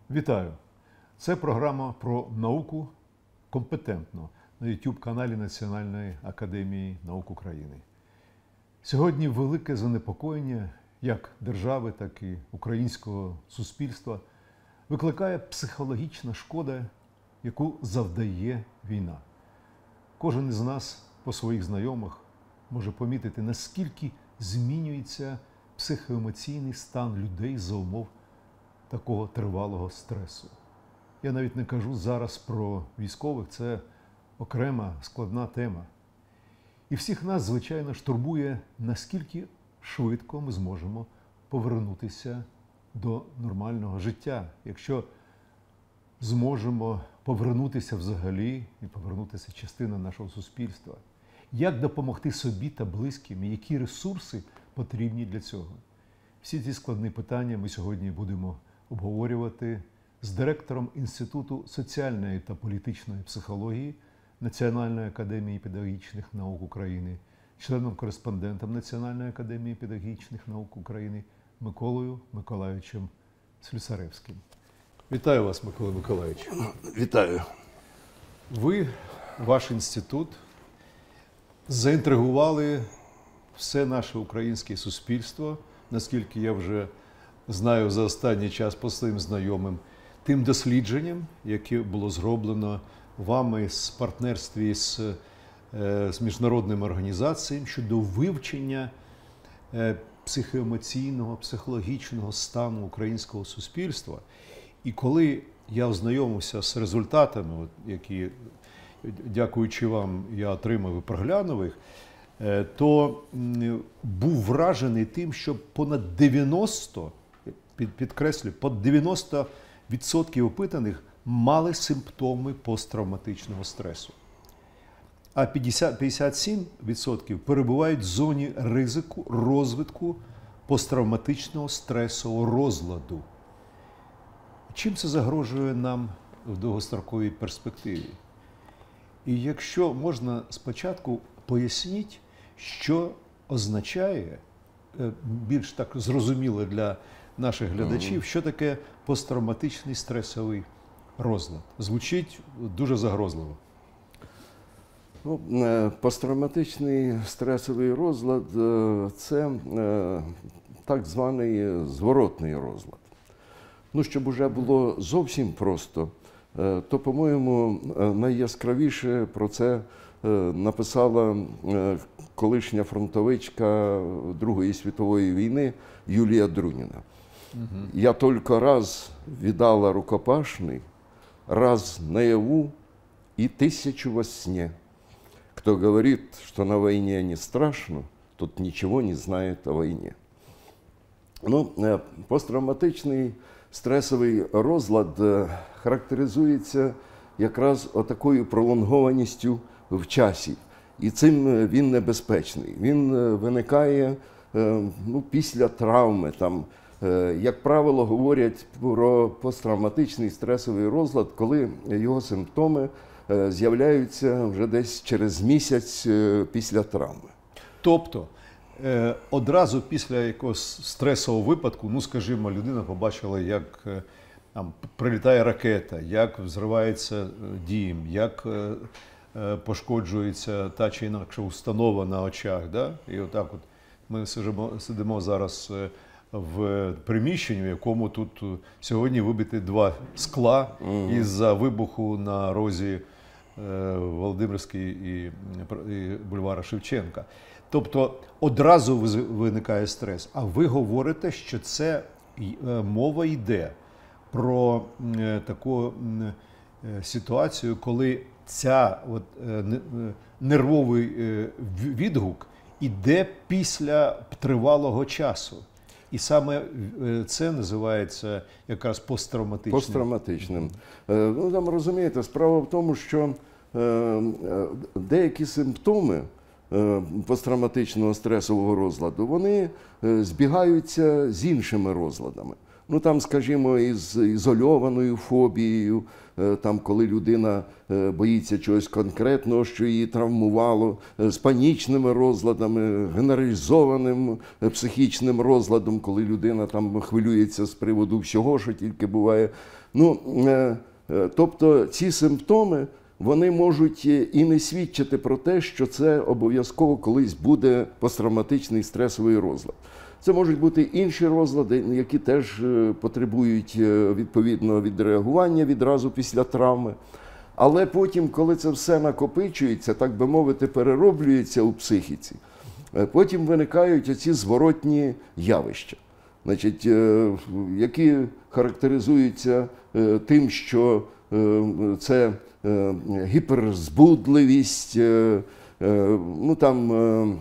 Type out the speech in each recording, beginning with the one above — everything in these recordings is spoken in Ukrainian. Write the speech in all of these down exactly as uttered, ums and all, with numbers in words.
Вітаю! Це програма про науку компетентно на ютуб-каналі Національної академії наук України. Сьогодні велике занепокоєння як держави, так і українського суспільства викликає психологічна шкода, яку завдає війна. Кожен із нас по своїх знайомих може помітити, наскільки змінюється психоемоційний стан людей за умов такого тривалого стресу. Я навіть не кажу зараз про військових, це окрема складна тема. І всіх нас, звичайно ж, турбує, наскільки швидко ми зможемо повернутися до нормального життя, якщо зможемо повернутися взагалі і повернутися частина нашого суспільства. Як допомогти собі та близьким, і які ресурси потрібні для цього? Всі ці складні питання ми сьогодні будемо обговорювати з директором Інституту соціальної та політичної психології Національної академії педагогічних наук України, членом-кореспондентом Національної академії педагогічних наук України Миколою Миколайовичем Слюсаревським. Вітаю вас, Микола Миколайович. Вітаю. Ви, ваш інститут, заінтригували все наше українське суспільство, наскільки я вже знаю за останній час по своїм знайомим, тим дослідженням, яке було зроблено вами в партнерстві з, з міжнародними організаціями щодо вивчення психоемоційного, психологічного стану українського суспільства. І коли я ознайомився з результатами, які, дякуючи вам, я отримав і проглянув їх, то був вражений тим, що понад дев'яносто, підкреслюю, понад дев'яносто відсотків опитаних мали симптоми посттравматичного стресу. А п'ятдесят сім відсотків перебувають в зоні ризику розвитку посттравматичного стресового розладу. Чим це загрожує нам в довгостроковій перспективі? І якщо можна спочатку поясніть, що означає, більш так зрозуміло для наших глядачів, що таке посттравматичний стресовий розлад. Звучить дуже загрозливо. Ну, посттравматичний стресовий розлад – це так званий зворотний розлад. Ну, щоб уже було зовсім просто, то, по-моєму, найяскравіше про це написала колишня фронтовичка Другої світової війни Юлія Друніна. Угу. «Я только раз видала рукопашный, раз наяву и тысячу во сне. Кто говорит, что на войне не страшно, тот ничего не знает о войне». Ну, посттравматичний стресовий розлад характеризується якраз отакою пролонгованістю в часі. І цим він небезпечний. Він виникає ну, після травми. Там, як правило, говорять про посттравматичний стресовий розлад, коли його симптоми з'являються вже десь через місяць після травми. Тобто, одразу після якогось стресового випадку, ну, скажімо, людина побачила, як там прилітає ракета, як взривається дім, як пошкоджується та чи інакша установа на очах. Да? І отак от ми сидимо, сидимо зараз в приміщенні, в якому тут сьогодні вибиті два скла mm-hmm. із-за вибуху на розі Володимирській і, і бульвара Шевченка. Тобто одразу виникає стрес. А ви говорите, що це мова йде про таку ситуацію, коли ця от, нервовий відгук іде після тривалого часу. І саме це називається якраз посттравматичним. Посттравматичним. Ну, там, розумієте, справа в тому, що деякі симптоми посттравматичного стресового розладу, вони збігаються з іншими розладами. Ну, там, скажімо, із ізольованою фобією, там, коли людина боїться чогось конкретного, що її травмувало, з панічними розладами, генералізованим психічним розладом, коли людина там хвилюється з приводу всього, що тільки буває Ну, е, е, тобто ці симптоми, вони можуть і не свідчити про те, що це обов'язково колись буде посттравматичний стресовий розлад. Це можуть бути інші розлади, які теж потребують відповідного відреагування відразу після травми. Але потім, коли це все накопичується, так би мовити, перероблюється у психіці, потім виникають оці зворотні явища, значить, які характеризуються тим, що це гіперзбудливість, ну там,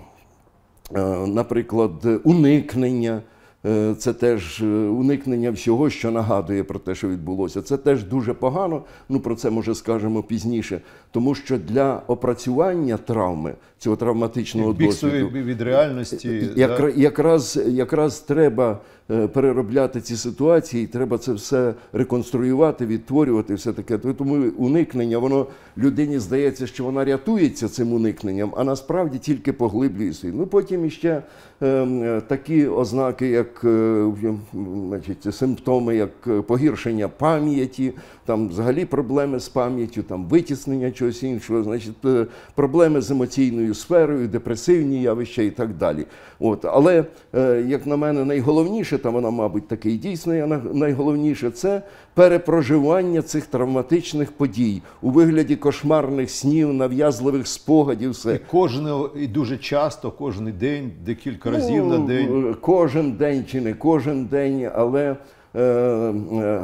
наприклад, уникнення. Це теж уникнення всього, що нагадує про те, що відбулося. Це теж дуже погано, ну про це, може, скажемо пізніше. Тому що для опрацювання травми, цього травматичного досвіду, від реальності, як, да? якраз, якраз треба переробляти ці ситуації, треба це все реконструювати, відтворювати, все таке. Тому уникнення, воно людині здається, що вона рятується цим уникненням, а насправді тільки поглиблює свій. Ну, потім іще е, такі ознаки, як е, значить, симптоми, як погіршення пам'яті, там взагалі проблеми з пам'яттю, там витіснення чогось іншого, значить, е, проблеми з емоційною сферою, депресивні явища і так далі. От. Але, е, як на мене, найголовніше, там вона, мабуть, таке і дійсно, найголовніше – це перепроживання цих травматичних подій у вигляді кошмарних снів, нав'язливих спогадів. Все. І кожен, і дуже часто, кожен день, декілька разів ну, на день. Кожен день чи не кожен день, але е, е,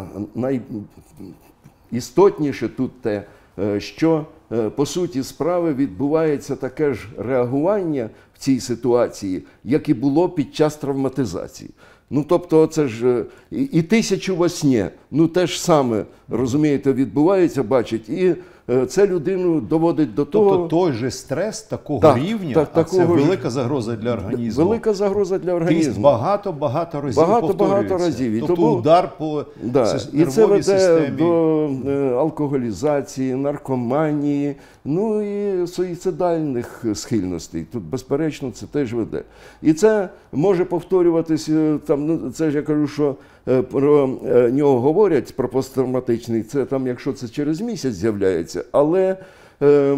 найістотніше тут те, що по суті справи відбувається таке ж реагування в цій ситуації, як і було під час травматизації. Ну, тобто, це ж і, і тисячу во сні, ну, те ж саме, розумієте, відбувається, бачить, і е, це людину доводить до того... Тобто той же стрес такого так, рівня, так, а такого це ж... велика загроза для організму. Велика загроза для організму. Багато-багато разів багато, повторюється. багато разів. І тобто тому... удар по да. нервовій системі. І це веде системі. до е, алкоголізації, наркоманії, ну і суїцидальних схильностей. Тут, безперечно, це теж веде. І це може повторюватися, там, ну, це ж я кажу, що е, про е, нього говорять, про посттравматичний, це там, якщо це через місяць з'являється, але е, е,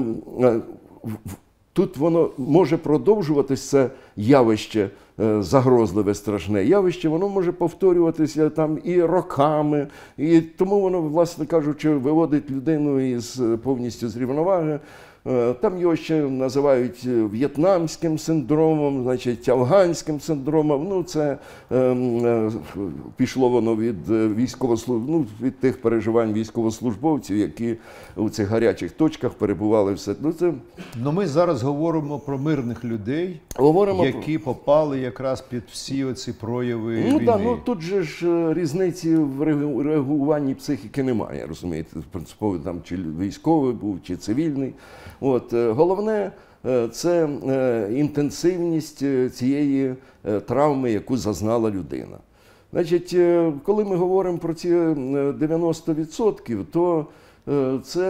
тут воно може продовжуватися, це явище е, загрозливе, страшне явище, воно може повторюватися там і роками, і тому воно, власне кажучи, виводить людину із повністю з рівноваги. Там його ще називають в'єтнамським синдромом, значить, афганським синдромом. Ну, це е, е, пішло воно від військовослужб... ну, від тих переживань військовослужбовців, які у цих гарячих точках перебували. Все. Ну, це... Но ми зараз говоримо про мирних людей, говоримо які про... попали якраз під всі оці прояви ну, війни. Да, ну, тут же ж різниці в реагуванні психіки немає, розумієте, принципово там чи військовий був, чи цивільний. От, головне – це інтенсивність цієї травми, яку зазнала людина. Значить, коли ми говоримо про ці дев'яносто відсотків, то це,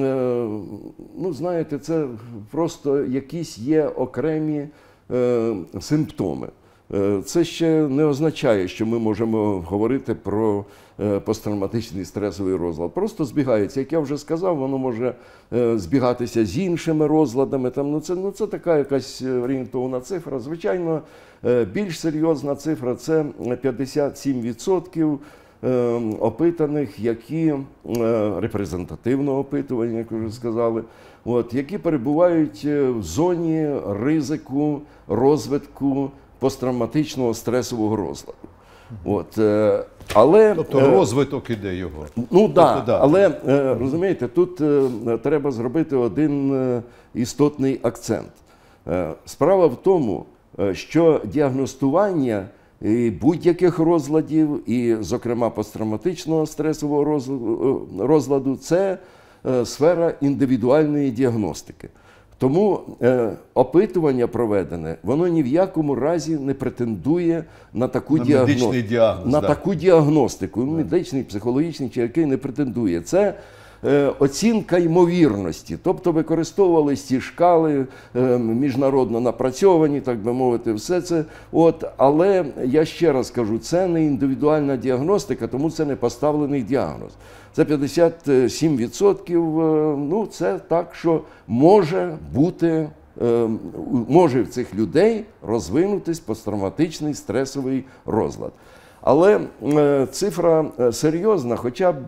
ну, знаєте, це просто якісь є окремі симптоми. Це ще не означає, що ми можемо говорити про посттравматичний стресовий розлад. Просто збігається. Як я вже сказав, воно може збігатися з іншими розладами. Там, ну, це, ну, це така якась орієнтовна цифра. Звичайно, більш серйозна цифра – це п'ятдесят сім відсотків опитаних, які, репрезентативного опитування, як вже сказали, от, які перебувають в зоні ризику розвитку посттравматичного стресового розладу. От, е, але, тобто е, розвиток іде його. Ну тобто, да, да, але е, розумієте, тут е, треба зробити один е, істотний акцент. Е, справа в тому, е, що діагностування і будь-яких розладів, і, зокрема, посттравматичного стресового розладу, розладу – це е, сфера індивідуальної діагностики. Тому е, опитування проведене, воно ні в якому разі не претендує на таку, на діагно... діагноз, на да. таку діагностику, да. Медичний, психологічний, чи який не претендує. Це е, оцінка ймовірності. Тобто використовувались ті шкали е, міжнародно напрацьовані, так би мовити, все це. От, але я ще раз кажу, це не індивідуальна діагностика, тому це не поставлений діагноз. Це п'ятдесят сім відсотків, ну це так, що може бути, може в цих людей розвинутись посттравматичний стресовий розлад. Але цифра серйозна хоча б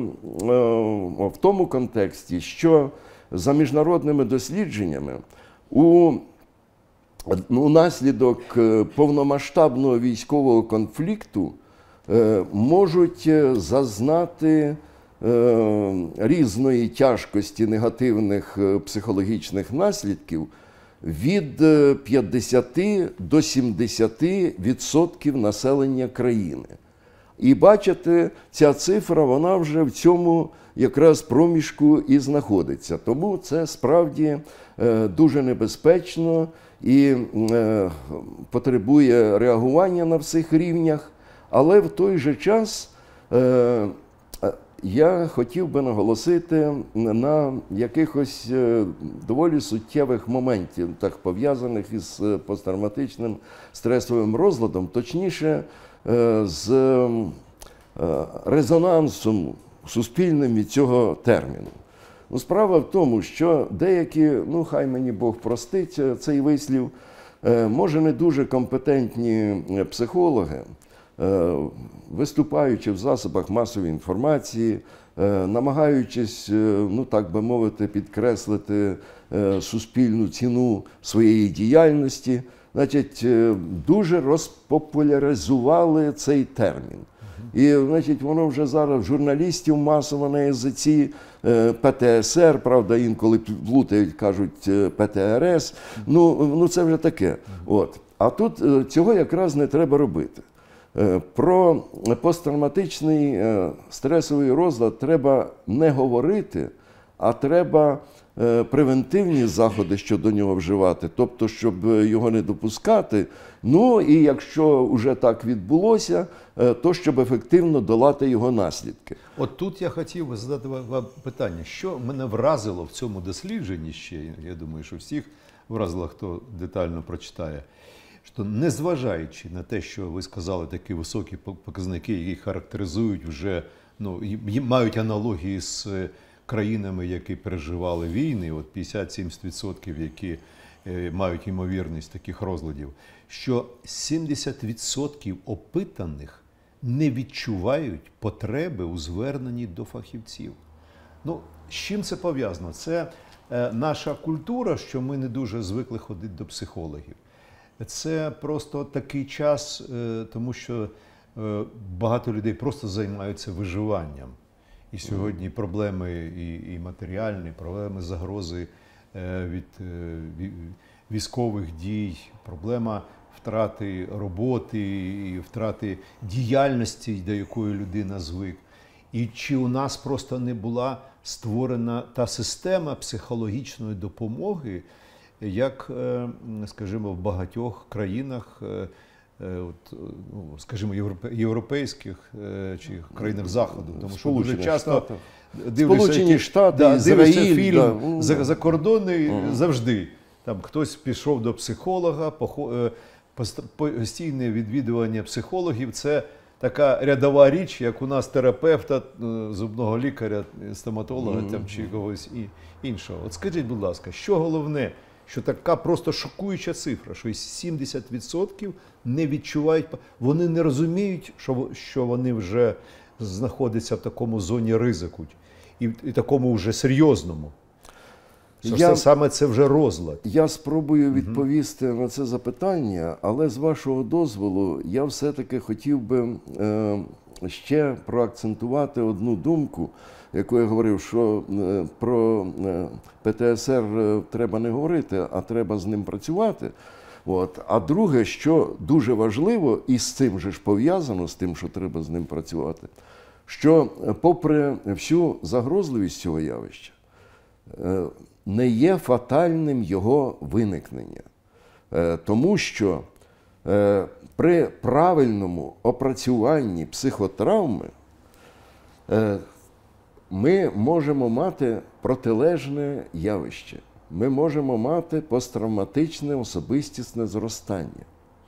в тому контексті, що за міжнародними дослідженнями у унаслідок повномасштабного військового конфлікту можуть зазнати різної тяжкості негативних психологічних наслідків від п'ятдесяти до сімдесяти відсотків населення країни. І бачите, ця цифра, вона вже в цьому якраз проміжку і знаходиться. Тому це справді дуже небезпечно і потребує реагування на всіх рівнях. Але в той же час е, я хотів би наголосити на якихось доволі суттєвих моментів, так пов'язаних із посттравматичним стресовим розладом, точніше е, з е, резонансом суспільним від цього терміну. Ну, справа в тому, що деякі, ну хай мені Бог простить цей вислів, е, може не дуже компетентні психологи, виступаючи в засобах масової інформації, намагаючись, ну так би мовити, підкреслити суспільну ціну своєї діяльності, значить, дуже розпопуляризували цей термін. І, значить, воно вже зараз в журналістів масово на язиці, Пе Те Ес Ер, правда, інколи плутають, кажуть Пе Те Ер Ес, ну, ну це вже таке. От. А тут цього якраз не треба робити. Про посттравматичний стресовий розлад треба не говорити, а треба превентивні заходи щодо нього вживати, тобто, щоб його не допускати. Ну і якщо вже так відбулося, то щоб ефективно долати його наслідки. От тут я хотів би задати вам питання, що мене вразило в цьому дослідженні ще, я думаю, що всіх вразило, хто детально прочитає, що незважаючи на те, що ви сказали, такі високі показники, які характеризують вже, ну, мають аналогії з країнами, які переживали війни, от п'ятдесят сімдесят відсотків, які мають ймовірність таких розладів, що сімдесят відсотків опитаних не відчувають потреби у зверненні до фахівців. Ну, з чим це пов'язано? Це е, наша культура, що ми не дуже звикли ходити до психологів. Це просто такий час, е, тому що е, багато людей просто займаються виживанням. І сьогодні проблеми і, і матеріальні, проблеми загрози е, від е, військових дій, проблема втрати роботи, і втрати діяльності, до якої людина звик. І чи у нас просто не була створена та система психологічної допомоги, як, скажімо, в багатьох країнах, скажімо, європейських чи країнах Заходу. Тому що дуже часто Сполучені Штати, да, Ізраїль, фільм да. закордонний uh-huh. завжди. Там хтось пішов до психолога, постійне відвідування психологів – це така рядова річ, як у нас терапевта, зубного лікаря, стоматолога mm-hmm. там, чи когось іншого. От скажіть, будь ласка, що головне, що така просто шокуюча цифра, що сімдесят відсотків не відчувають, вони не розуміють, що, що вони вже знаходяться в такому зоні ризику, і, і такому вже серйозному. Що я, це, саме це вже розлад. Я спробую відповісти угу. на це запитання, але з вашого дозволу я все-таки хотів би е, ще проакцентувати одну думку, яку я говорив, що е, про е, Пе Те Ес Ер треба не говорити, а треба з ним працювати. От. А друге, що дуже важливо, і з цим же ж пов'язано, з тим, що треба з ним працювати, що попри всю загрозливість цього явища, е, не є фатальним його виникнення. Тому що при правильному опрацюванні психотравми ми можемо мати протилежне явище. Ми можемо мати посттравматичне особистісне зростання.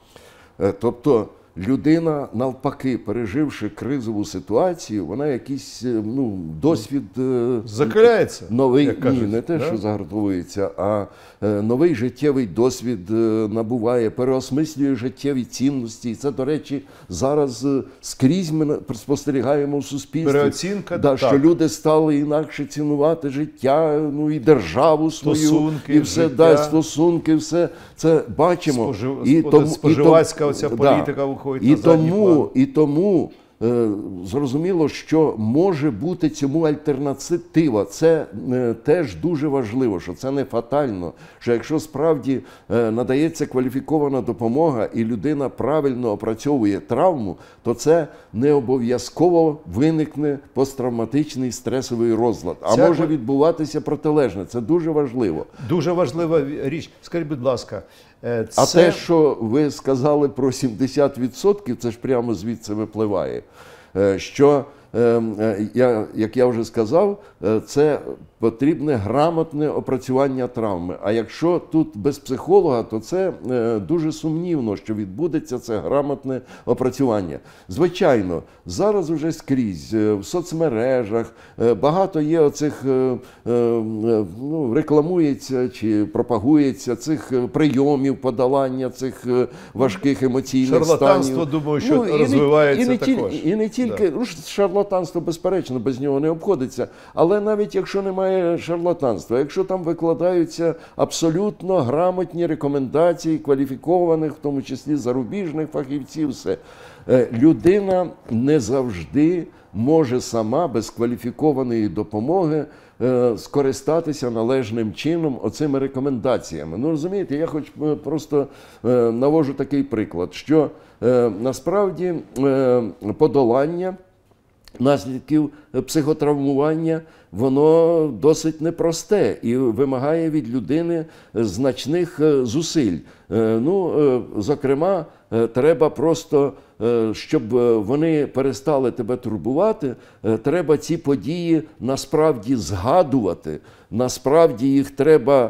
Тобто людина, навпаки, переживши кризову ситуацію, вона якийсь ну, досвід закаляється, новий, як кажуть, ні, не те, да? що загартовується, а новий життєвий досвід набуває, переосмислює життєві цінності. І це, до речі, зараз скрізь ми спостерігаємо в суспільстві. Переоцінка, да, так. що люди стали інакше цінувати життя, ну і державу свою, стосунки, і все, життя. да, стосунки, все це бачимо. Спожив... І тому, споживацька і оця да. політика виходить І на задній тому, план. і тому е, зрозуміло, що може бути цьому альтернатива. Це е, теж дуже важливо, що це не фатально, що якщо справді е, надається кваліфікована допомога і людина правильно опрацьовує травму, то це не обов'язково виникне посттравматичний стресовий розлад, а Ця... може відбуватися протилежне. Це дуже важливо. Дуже важлива річ. Скажіть, будь ласка, це... А те, що ви сказали про сімдесят відсотків, це ж прямо звідси випливає. Що, як я вже сказав, це потрібне грамотне опрацювання травми. А якщо тут без психолога, то це дуже сумнівно, що відбудеться це грамотне опрацювання. Звичайно, зараз уже скрізь, в соцмережах, багато є оцих, ну, рекламується чи пропагується цих прийомів подолання цих важких емоційних станів. Шарлатанство, думаю, що ну, розвивається і не, і не також. Тільки, і не тільки, да. Ну, шарлатанство, безперечно, без нього не обходиться, але навіть якщо немає шарлатанства, якщо там викладаються абсолютно грамотні рекомендації кваліфікованих, в тому числі зарубіжних фахівців, все, людина не завжди може сама без кваліфікованої допомоги скористатися належним чином оцими рекомендаціями. Ну, розумієте, я хоч просто навожу такий приклад, що насправді подолання наслідків психотравмування, воно досить непросте і вимагає від людини значних зусиль. Ну, зокрема, треба просто, щоб вони перестали тебе турбувати, треба ці події насправді згадувати, насправді їх треба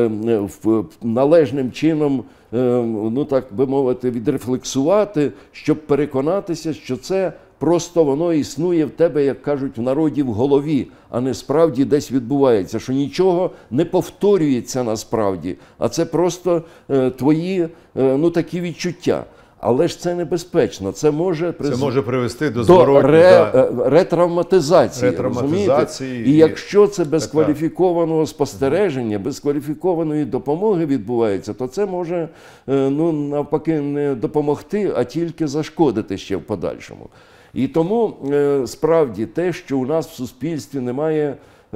належним чином, ну так би мовити, відрефлексувати, щоб переконатися, що це просто воно існує в тебе, як кажуть в народі, в голові, а не справді десь відбувається, що нічого не повторюється насправді, а це просто е, твої е, ну, такі відчуття. Але ж це небезпечно, це може, приз... це може привести до, до зворотні, ре... да. ретравматизації. ретравматизації і... і якщо це без така... кваліфікованого спостереження, без кваліфікованої допомоги відбувається, то це може, ну, навпаки, не допомогти, а тільки зашкодити ще в подальшому. І тому справді те, що у нас в суспільстві немає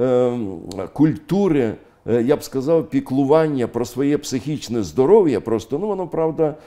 культури, я б сказав, піклування про своє психічне здоров'я, просто, ну, воно, правда,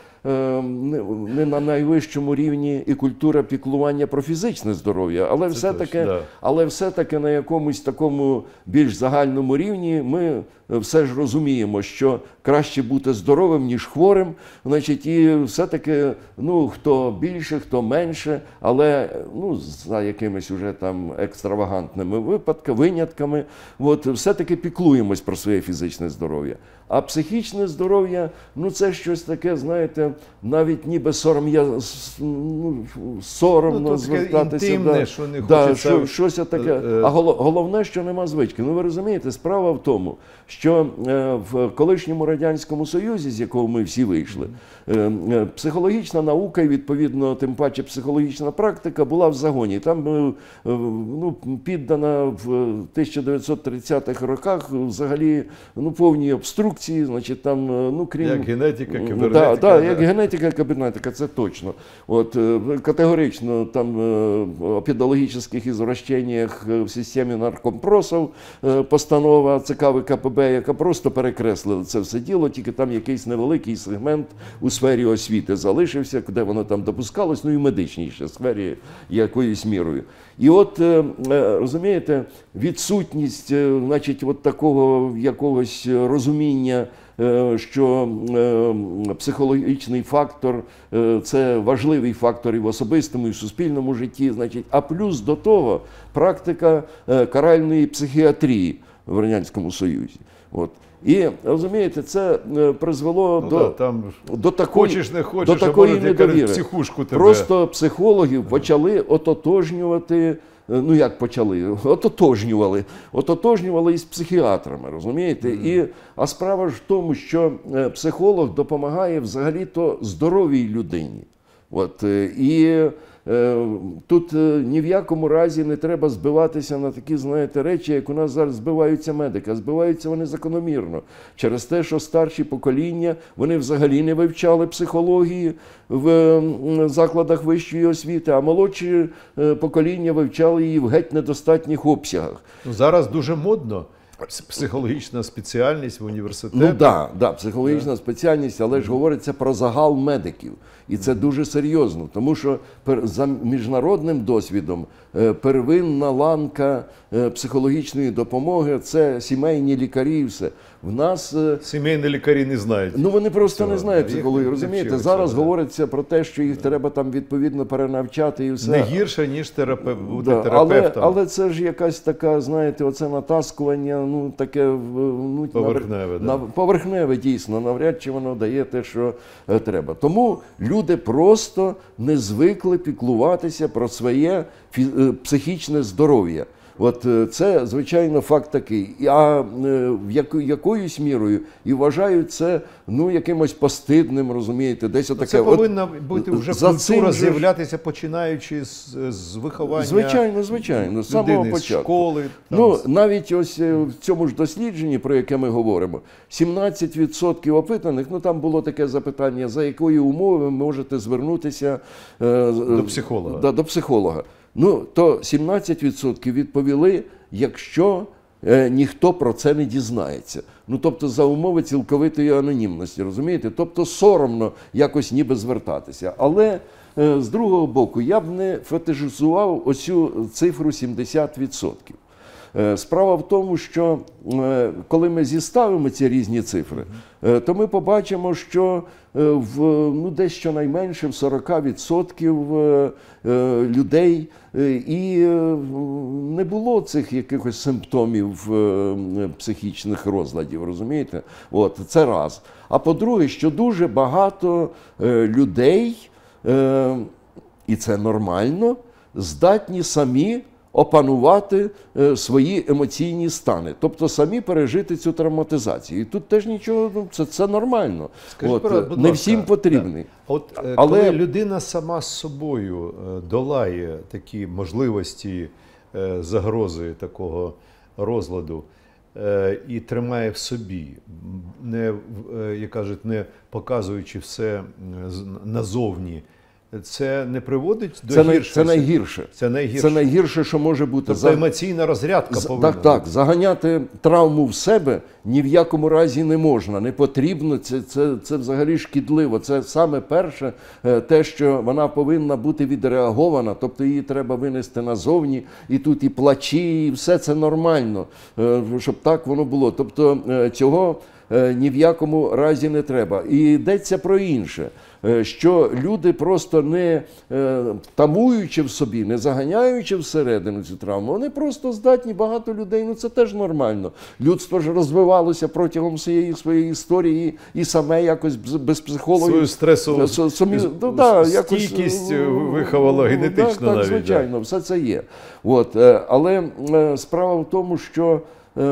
не на найвищому рівні і культура піклування про фізичне здоров'я, але все-таки, да. але все-таки на якомусь такому більш загальному рівні ми все ж розуміємо, що краще бути здоровим, ніж хворим, значить, і все-таки, ну, хто більше, хто менше, але, ну, за якимись уже там екстравагантними випадками, винятками, от, все-таки піклуємось про своє фізичне здоров'я. А психічне здоров'я, ну, це щось таке, знаєте, навіть ніби сором'я, ну, соромно, ну, звертатися. Інтимне, да, що не да, хочеться... що, щось таке. А головне, що нема звички. Ну, ви розумієте, справа в тому, що в колишньому Радянському Союзі, з якого ми всі вийшли, психологічна наука і, відповідно, тим паче психологічна практика була в загоні. Там, ну, піддана в тисяча дев'ятсот тридцятих роках взагалі, ну, повній обструкції, значить, там, ну, крім... Як генетика, кібернетика. Да, да, як генетика, кібернетика, це точно. От, категорично, там, о педагогічних ізвращеннях в системі наркомпросів постанова ЦК ВКПБ, яка просто перекреслила це все діло, тільки там якийсь невеликий сегмент у сфері освіти залишився, де воно там допускалось, ну і в медичній ще сфері якоюсь мірою. І от, розумієте, відсутність, значить, от такого якогось розуміння що психологічний фактор – це важливий фактор і в особистому, і в суспільному житті. Значить, а плюс до того практика каральної психіатрії в Радянському Союзі. От. І, розумієте, це призвело ну, до, да, там до такої, хочеш, не хочеш, до такої а недовіри. Психушку тебе. Просто психологів почали ототожнювати, ну як почали, ототожнювали, ототожнювали із психіатрами, розумієте? Mm. І, а справа ж в тому, що психолог допомагає взагалі-то здоровій людині. От, і тут ні в якому разі не треба збиватися на такі, знаєте, речі, як у нас зараз збиваються медики. Збиваються вони закономірно. Через те, що старші покоління, вони взагалі не вивчали психології в закладах вищої освіти, а молодші покоління вивчали її в геть недостатніх обсягах. Ну, зараз дуже модно. Психологічна спеціальність в університеті. Ну да, да, психологічна спеціальність, але ж говориться про загал медиків. І це дуже серйозно, тому що за міжнародним досвідом первинна ланка психологічної допомоги – це сімейні лікарі і все. В нас... Сімейні лікарі не знають. Ну вони просто цього. Не знають психологію, розумієте? Вчили, зараз цього, говориться про те, що їх треба там відповідно перенавчати і все. Не гірше, ніж терапев... бути да, терапевтом. Але, але це ж якась така, знаєте, оце натаскування, ну таке... Ну, поверхневе, нав... да. Поверхневе, дійсно, навряд чи воно дає те, що е, треба. Тому люди просто не звикли піклуватися про своє фі... е, психічне здоров'я. От це, звичайно, факт такий. А в яко, якоюсь мірою і вважають це, ну, якимось постидним, розумієте, десь отаке. Це повинна бути вже за культура же... з'являтися, починаючи з, з виховання звичайно, звичайно, з самого людини, початку. З школи. Там... Ну, навіть ось в цьому ж дослідженні, про яке ми говоримо, сімнадцять відсотків опитаних, ну, там було таке запитання, за якої умови ви можете звернутися е, до психолога. Да, до психолога. Ну, то сімнадцять відсотків відповіли, якщо е, ніхто про це не дізнається. Ну, тобто за умови цілковитої анонімності, розумієте? Тобто соромно якось ніби звертатися. Але е, з другого боку, я б не фетишизував оцю цифру сімдесят відсотків. Е, справа в тому, що е, коли ми зіставимо ці різні цифри, е, то ми побачимо, що е, в, ну, десь щонайменше в сорок відсотків е, е, людей е, і е, не було цих якихось симптомів е, психічних розладів, розумієте? От, це раз. А по-друге, що дуже багато е, людей, е, і це нормально, здатні самі опанувати е, свої емоційні стани, тобто самі пережити цю травматизацію. І тут теж нічого, ну, це, це нормально. Скажіть, От, брат, будь не ласка, всім потрібний. Да. От е, Але... коли людина сама з собою е, долає такі можливості е, загрози такого розладу е, і тримає в собі, не, е, як кажуть, не показуючи все е, назовні, це не приводить до це гіршого? Це найгірше. Це найгірше. Це найгірше, що може бути. Тобто За... емоційна розрядка За... повинна Так, так. бути. Заганяти травму в себе ні в якому разі не можна, не потрібно. Це, це, це взагалі шкідливо. Це саме перше те, що вона повинна бути відреагована, тобто її треба винести назовні, і тут і плачі, і все це нормально, щоб так воно було. Тобто цього ні в якому разі не треба. І йдеться про інше, що люди просто не тамуючи в собі, не заганяючи всередину цю травму, вони просто здатні, багато людей, ну це теж нормально. Людство ж розвивалося протягом всієї своєї історії і саме якось без психологів. Свою стресову самі, ну, да, стійкість якось, виховала генетично так, так, навіть. звичайно, да. все це є. От, але справа в тому, що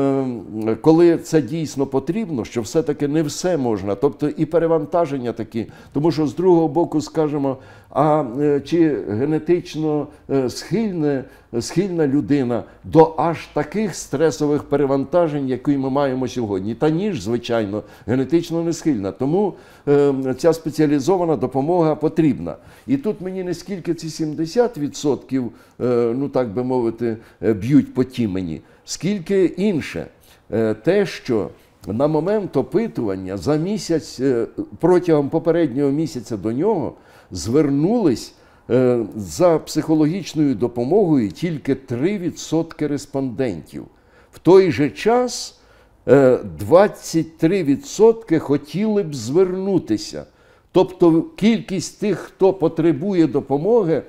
коли це дійсно потрібно, що все-таки не все можна, тобто і перевантаження такі, тому що з другого боку скажемо, а чи генетично схильне, схильна людина до аж таких стресових перевантажень, які ми маємо сьогодні? Та ні ж, звичайно, генетично не схильна. Тому е, ця спеціалізована допомога потрібна. І тут мені не скільки ці сімдесят відсотків, е, ну так би мовити, б'ють по тімені, скільки інше. Е, те, що на момент опитування за місяць, е, протягом попереднього місяця до нього, звернулись е, за психологічною допомогою тільки три відсотки респондентів. В той же час двадцять три відсотки хотіли б звернутися. Тобто кількість тих, хто потребує допомоги,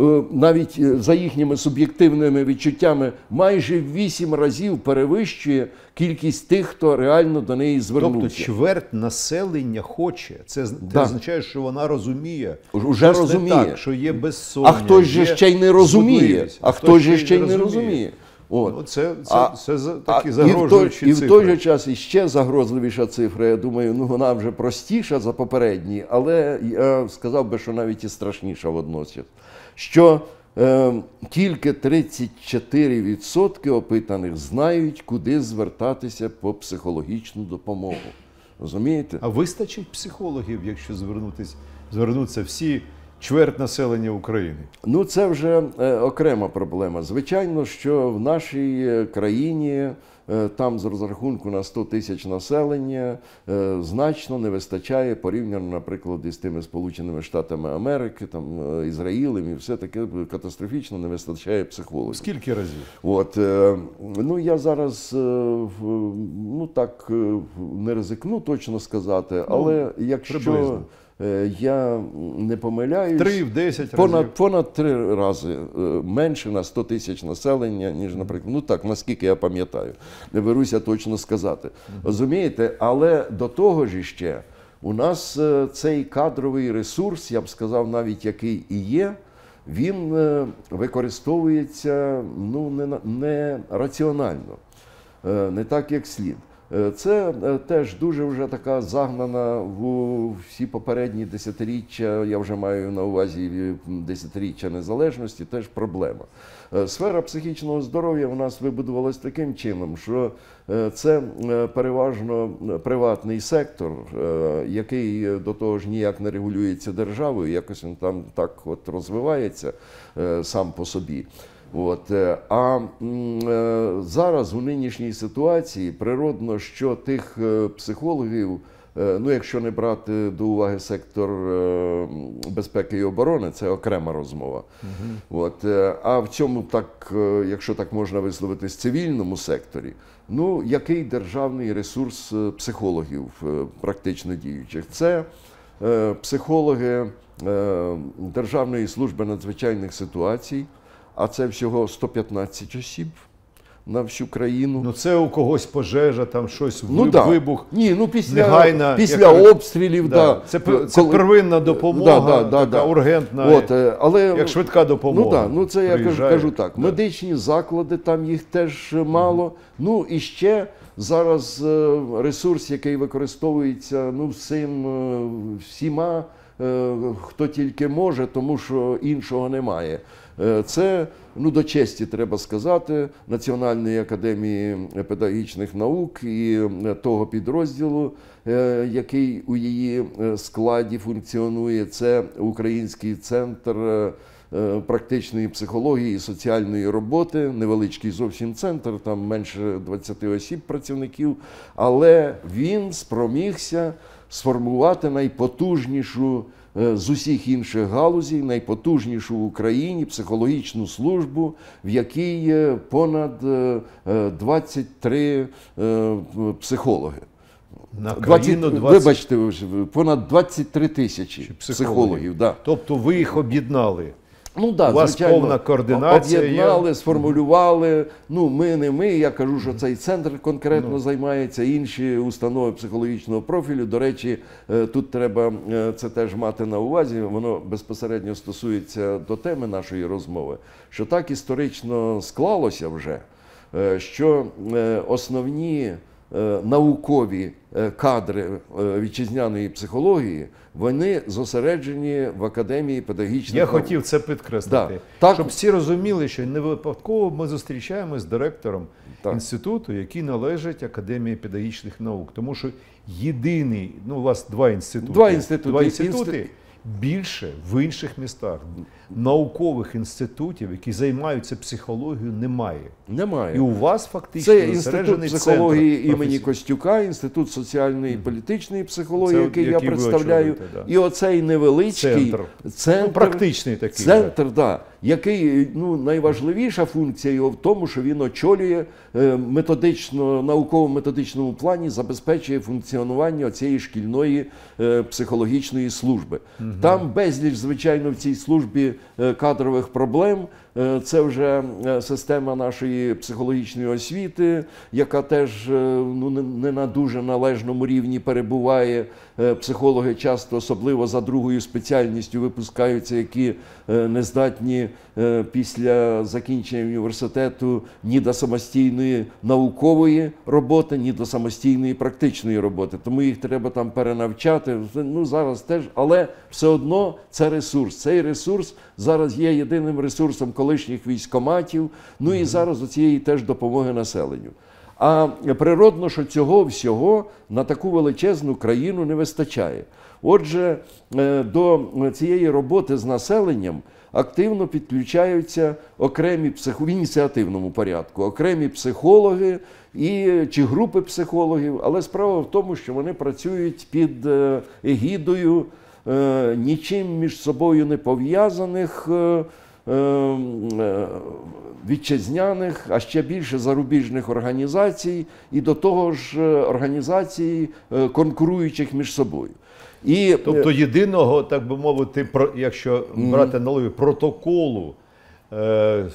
навіть за їхніми суб'єктивними відчуттями, майже в вісім разів перевищує кількість тих, хто реально до неї звернувся. Тобто чверть населення хоче. Це, це Да. означає, що вона розуміє. Уже Щось не розуміє. так, що є безсоння. А хтось же є ще й не розуміє. згодливість, А хтось же ще й не розуміє. От. Ну, це це, А- це за- А, такі і, в загрожуючі той, і цифри. в той же час іще загрозливіша цифра, я думаю, ну вона вже простіша за попередні, але я сказав би, що навіть і страшніша водночас. Що е, тільки тридцять чотири відсотки опитаних знають, куди звертатися по психологічну допомогу. Розумієте? А вистачить психологів, якщо звернутися, звернуться всі чверть населення України? Ну, це вже е, окрема проблема. Звичайно, що в нашій е, країні, е, там з розрахунку на сто тисяч населення, е, значно не вистачає порівняно, наприклад, із тими Сполученими Штатами Америки, там, е, Ізраїлем і все таке катастрофічно не вистачає психологів. Скільки разів? От, е, ну, я зараз, е, в- ну, так, е, не ризикну точно сказати, але якщо приблизно. е, я не помиляюсь, Три в десять понад, разів. понад три рази е, менше на сто тисяч населення, ніж, наприклад, ну так, наскільки я пам'ятаю, не беруся точно сказати. Розумієте, але до того ж іще, у нас е, цей кадровий ресурс, я б сказав, навіть який і є, він е, використовується, ну, не, на- не раціонально, е, не так, як слід. Е, Це е, теж дуже вже така загнана в всі попередні десятиріччя, я вже маю на увазі е, десятиріччя незалежності, теж проблема. Е, Сфера психічного здоров'я у нас вибудувалась таким чином, що е, це е, переважно приватний сектор, е, який е, до того ж ніяк не регулюється державою, якось він там так от розвивається е, сам по собі. От. е, А м, е, зараз у нинішній ситуації природно, що тих е, психологів, е, ну якщо не брати до уваги сектор е, безпеки і оборони, це окрема розмова. От. е, А в цьому, так, е, якщо так можна висловитись, цивільному секторі, ну який державний ресурс е, психологів е, практично діючих? Це е, психологи е, Державної служби надзвичайних ситуацій, а це всього сто п'ятнадцять осіб на всю країну. Ну це у когось пожежа, там щось, Ну, виб- да. вибух. Ні, ну після, негайна, після яка- обстрілів, Да. да. Це, п- це Коли- первинна допомога, Да, да, да, така да. ургентна, От, е, але, як швидка допомога. Ну так, ну це я кажу, приїжджає. кажу так. Да. Медичні заклади, там їх теж мало. Ну і ще зараз е, ресурс, який використовується ну, всім, е, всіма, е, хто тільки може, тому що іншого немає. Е, Це, ну, до честі треба сказати, Національної академії педагогічних наук і е, того підрозділу, е, який у її е, складі функціонує. Це Український центр е, е, практичної психології і соціальної роботи, невеличкий зовсім центр, там менше двадцяти осіб працівників, але він спромігся сформувати найпотужнішу е, з усіх інших галузей, найпотужнішу в Україні психологічну службу, в якій є понад е, е, двадцять три е, психологи. На двадцять, країну двадцять Вибачте, понад двадцять три тисячі психологів. психологів. Да. Тобто ви їх об'єднали. Ну, да, У вас звичайно, повна координація є. об'єднали, сформулювали. Ну, ми не ми. Я кажу, що цей центр конкретно Ну. займається, інші установи психологічного профілю. До речі, е, тут треба е, це теж мати на увазі. Воно безпосередньо стосується до теми нашої розмови. Що так історично склалося вже, е, що е, основні е, наукові е, кадри е, вітчизняної психології, вони зосереджені в Академії педагогічних Я наук. хотів це підкреслити. Да. Так. Щоб всі розуміли, що не випадково ми зустрічаємося з директором Так. інституту, який належить Академії педагогічних наук. Тому що єдиний, ну у вас два інститути, Два інститути. два інститути Інститут- більше в інших містах. Наукових інститутів, які займаються психологією, немає. Немає. І у вас фактично Це інститут зосереджений психології центр імені професійний. Костюка, інститут соціальної і політичної психології, Це, який я який ви представляю. очолюєте, да. І оцей невеличкий Центр. центр, Ну, практичний такий. центр, да, який, ну, найважливіша функція його в тому, що він очолює е, методично, науково-методичному плані, забезпечує функціонування цієї шкільної е, психологічної служби. Угу. Там безліч, звичайно, в цій службі е, кадрових проблем. Е, це вже е, система нашої психологічної освіти, яка теж е, ну, не, не на дуже належному рівні перебуває. Е, психологи часто, особливо за другою спеціальністю, випускаються, які е, не здатні е, після закінчення університету ні до самостійної наукової роботи, ні до самостійної практичної роботи. Тому їх треба там перенавчати. Ну, зараз теж, але все одно це ресурс. Цей ресурс зараз є єдиним ресурсом колишніх військкоматів, ну і зараз оцієї теж допомоги населенню. А природно, що цього всього на таку величезну країну не вистачає. Отже, до цієї роботи з населенням активно підключаються окремі психо... в ініціативному порядку, окремі психологи і, чи групи психологів, але справа в тому, що вони працюють під егідою е, нічим між собою не пов'язаних е, е, вітчизняних, а ще більше зарубіжних організацій, і до того ж організацій, е, конкуруючих між собою. І, тобто єдиного, так би мовити, про, якщо брати аналогію, протоколу е, е,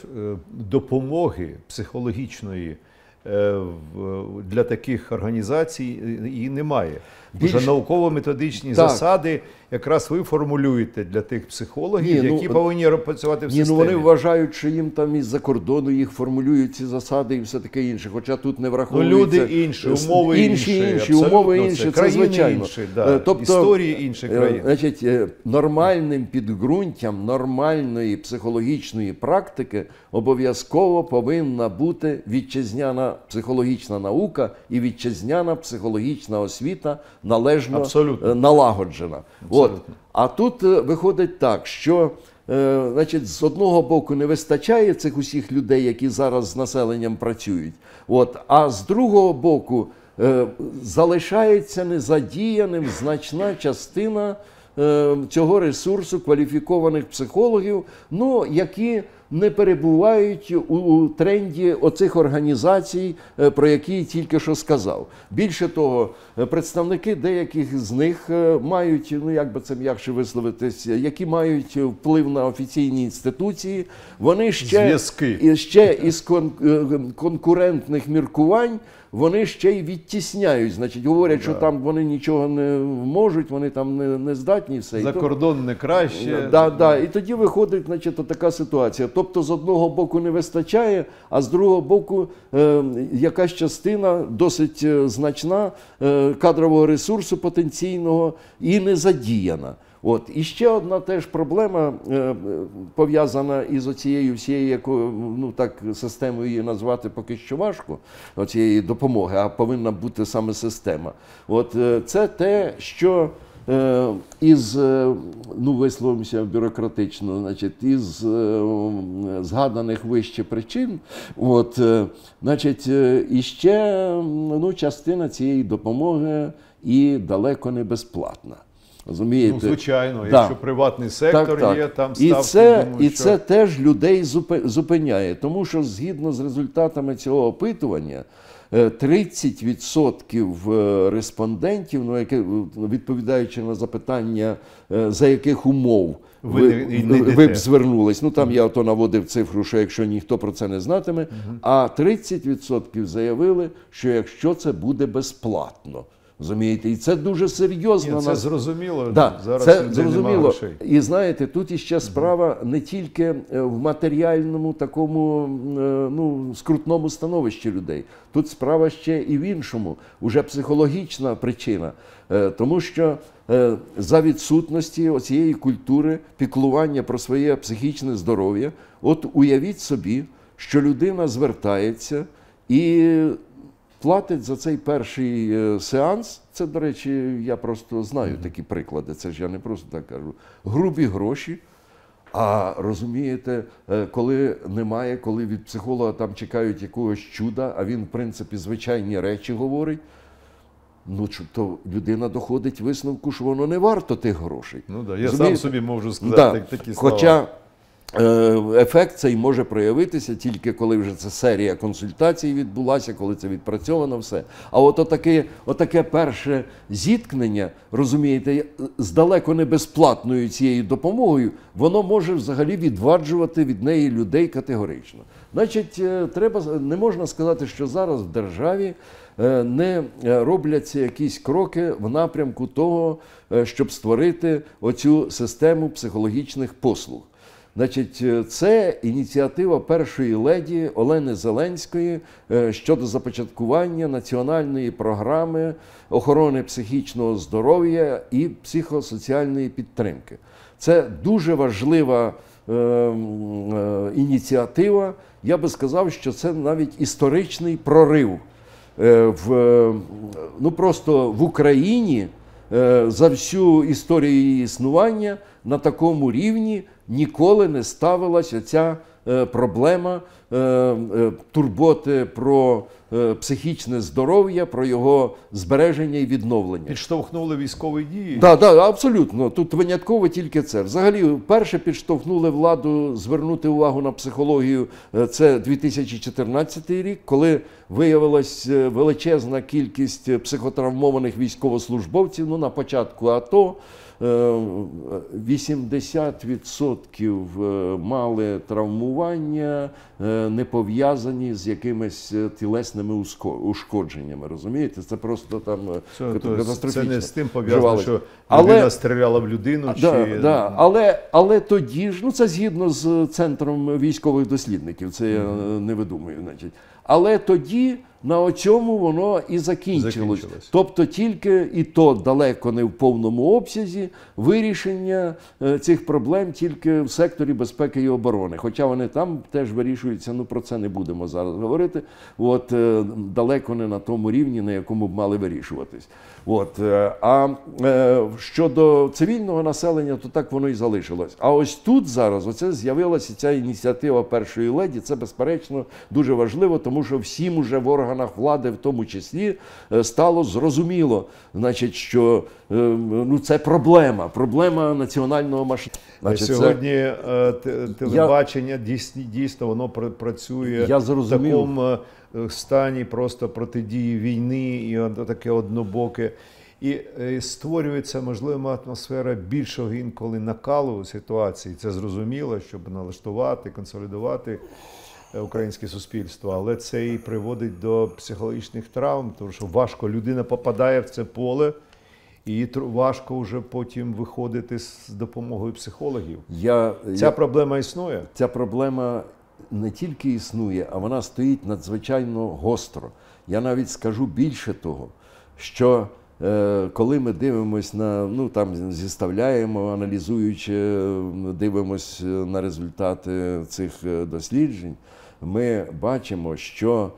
допомоги психологічної е, в, для таких організацій і немає. Більше... Вже науково-методичні засади якраз ви формулюєте для тих психологів, ні, які ну, повинні працювати в ні, системі. Ну вони вважають, що їм там із-за кордону їх формулюють ці засади і все таке інше, хоча тут не враховується. Ну, люди інші, умови інші, інші, інші умови інші, це, це звичайно. Інші, да, тобто, історії інших країн. Значить, нормальним підґрунтям нормальної психологічної практики обов'язково повинна бути вітчизняна психологічна наука і вітчизняна психологічна освіта належно Абсолютно. налагоджена. От. А тут виходить так, що е, значить, з одного боку не вистачає цих усіх людей, які зараз з населенням працюють, от, а з другого боку е, залишається незадіяним значна частина е, цього ресурсу кваліфікованих психологів, ну, які не перебувають у, у тренді оцих організацій, про які я тільки що сказав. Більше того, представники деяких з них мають, ну як би це м'якше висловитись, які мають вплив на офіційні інституції, вони ще, ще із кон, конкурентних міркувань вони ще й відтісняють, значить, говорять, да. що там вони нічого не можуть, вони там не, не здатні. Все. За кордон не краще. Да, да. І тоді виходить, значить, така ситуація. Тобто, з одного боку не вистачає, а з другого боку е, якась частина досить значна е, кадрового ресурсу потенційного і не задіяна. От. І ще одна теж проблема, е, пов'язана із оцією всією, якою, ну так, системою її назвати поки що важко, оцієї допомоги, а повинна бути саме система. От, е, це те, що е, із, е, ну висловимося бюрократично, значить, із е, згаданих вище причин, от, е, значить, е, і ще ну, частина цієї допомоги і далеко не безплатна. Розумієте? Ну, звичайно, да. якщо приватний сектор так, так. є, там ставки, і це, думаю, і що... це теж людей зупиняє, тому що згідно з результатами цього опитування, тридцять відсотків респондентів, ну, які, відповідаючи на запитання, за яких умов ви, ви, ви б звернулись, ну там я ото наводив цифру, що якщо ніхто про це не знатиме, угу. а тридцять відсотків заявили, що якщо це буде безплатно. Розумієте? І це дуже серйозно. Ні, це зрозуміло. Да, зараз це зрозуміло. І знаєте, тут іще справа не тільки в матеріальному такому, ну, скрутному становищі людей. Тут справа ще і в іншому, уже психологічна причина. Тому що за відсутності оцієї культури піклування про своє психічне здоров'я, от уявіть собі, що людина звертається і платить за цей перший сеанс, це, до речі, я просто знаю такі приклади, це ж я не просто так кажу, грубі гроші, а розумієте, коли немає, коли від психолога там чекають якогось чуда, а він, в принципі, звичайні речі говорить, ну, то людина доходить висновку, що воно не варто тих грошей. Ну, да, я сам собі можу сказати да. такі слова. Хоча ефект цей може проявитися тільки коли вже ця серія консультацій відбулася, коли це відпрацьовано все. А от отаке, отаке перше зіткнення, розумієте, з далеко не безплатною цією допомогою, воно може взагалі відваджувати від неї людей категорично. Значить, треба, не можна сказати, що зараз в державі не робляться якісь кроки в напрямку того, щоб створити оцю систему психологічних послуг. Значить, це ініціатива першої леді Олени Зеленської щодо започаткування національної програми охорони психічного здоров'я і психосоціальної підтримки. Це дуже важлива е, е, ініціатива. Я би сказав, що це навіть історичний прорив. Е, в, ну, просто в Україні е, за всю історію її існування на такому рівні ніколи не ставилася ця е, проблема е, е, турботи про е, психічне здоров'я, про його збереження і відновлення. Підштовхнули військові дії? Так, да, да, абсолютно. Тут винятково тільки це. Взагалі, вперше підштовхнули владу звернути увагу на психологію. Це дві тисячі чотирнадцятий рік, коли виявилась величезна кількість психотравмованих військовослужбовців. Ну, на початку АТО вісімдесят відсотків мали травмування, не пов'язані з якимись тілесними ушкодженнями. Розумієте? Це просто там це, катастрофічно. Це не з тим пов'язано, що але, людина стріляла в людину? Да, чи... да, але, але тоді ж, ну це згідно з Центром військових дослідників, це я mm-hmm. не видумую, значить. Але тоді на цьому воно і закінчилось. закінчилось. Тобто тільки, і то далеко не в повному обсязі, вирішення цих проблем тільки в секторі безпеки і оборони. Хоча вони там теж вирішуються, ну про це не будемо зараз говорити, от, далеко не на тому рівні, на якому б мали вирішуватись. От, а щодо цивільного населення, то так воно і залишилось. А ось тут зараз оце з'явилася ця ініціатива першої леді, це безперечно дуже важливо, тому що всім уже в органах влади, в тому числі, стало зрозуміло, значить, що ну, це проблема, проблема національного масштабу. Сьогодні це... телебачення, я... дійсно, дійсно воно працює я в такому стані просто протидії війни і таке однобоке. І створюється, можливо, атмосфера більшого інколи накалу ситуації. Це зрозуміло, щоб налаштувати, консолідувати українське суспільство, але це і приводить до психологічних травм, тому що важко людина попадає в це поле, і їй важко вже потім виходити з допомогою психологів. Я, ця я, проблема існує? Ця проблема не тільки існує, а вона стоїть надзвичайно гостро. Я навіть скажу більше того, що е, коли ми дивимося на, ну там зіставляємо, аналізуючи, дивимося на результати цих досліджень, ми бачимо, що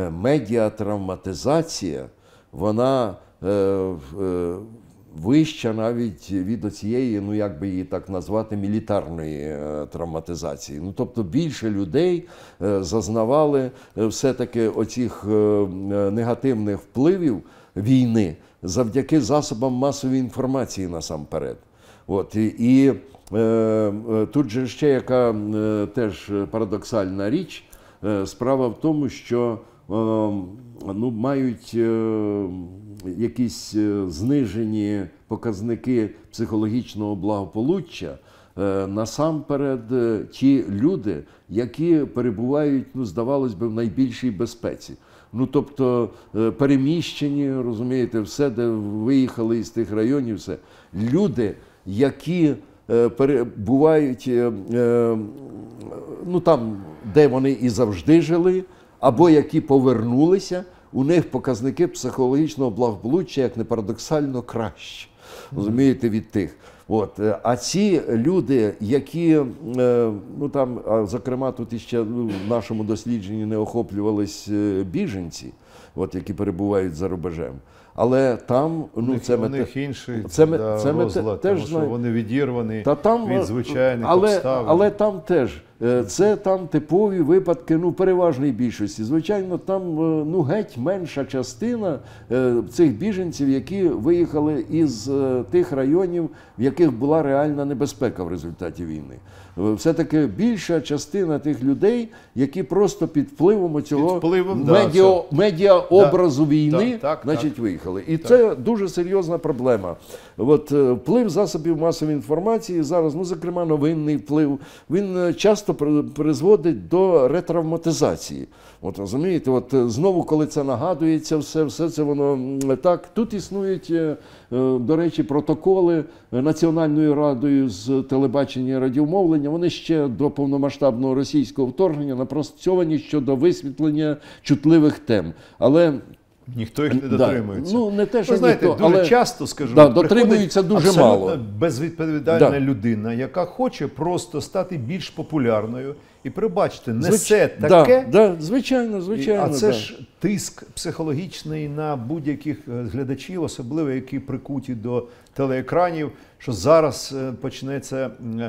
медіатравматизація, вона е, е, вища навіть від оцієї, ну як би її так назвати, мілітарної е, травматизації. Ну тобто більше людей е, зазнавали е, все-таки оцих е, негативних впливів війни завдяки засобам масової інформації насамперед. От, і, і е, тут же ще яка е, теж парадоксальна річ. Справа в тому, що ну, мають якісь знижені показники психологічного благополуччя насамперед ті люди, які перебувають, ну, здавалось би, в найбільшій безпеці. Ну, тобто переміщені, розумієте, все, де виїхали із тих районів, все. Люди, які перебувають, ну там, де вони і завжди жили, або які повернулися, у них показники психологічного благополуччя, як не парадоксально, краще, розумієте, від тих. От. А ці люди, які, ну там, зокрема, тут іще ну, в нашому дослідженні не охоплювались біженці, от, які перебувають за рубежем. Але там, ну, них, це у мете... них інший це, да, це розлад, теж тому що вони відірвані Та там, від звичайних але, обставин. Але там теж Це там типові випадки, ну, переважної більшості. Звичайно, там, ну, геть менша частина цих біженців, які виїхали із тих районів, в яких була реальна небезпека в результаті війни. Все-таки більша частина тих людей, які просто під впливом цього впливом, медіа, да, медіаобразу да, війни, так, так, значить, так. виїхали. І Так. це дуже серйозна проблема. От, вплив засобів масової інформації зараз, ну, зокрема, новинний вплив, він часто призводить до ретравматизації. От, розумієте, от знову, коли це нагадується, все, все це воно так. Тут існують, до речі, протоколи Національною радою з телебачення і радіомовлення. Вони ще до повномасштабного російського вторгнення напрацьовані щодо висвітлення чутливих тем. Але ніхто їх не дотримується. Да. Ну, не те, що ви знаєте, ніхто, дуже але... часто, скажу, да, дотримуються дуже абсолютно мало. безвідповідальна Да. людина, яка хоче просто стати більш популярною і, прибачте, несе Звич... таке. Да, да, звичайно, звичайно. І, а це да. ж тиск психологічний на будь-яких глядачів, особливо які прикуті до телеекранів, що зараз почнеться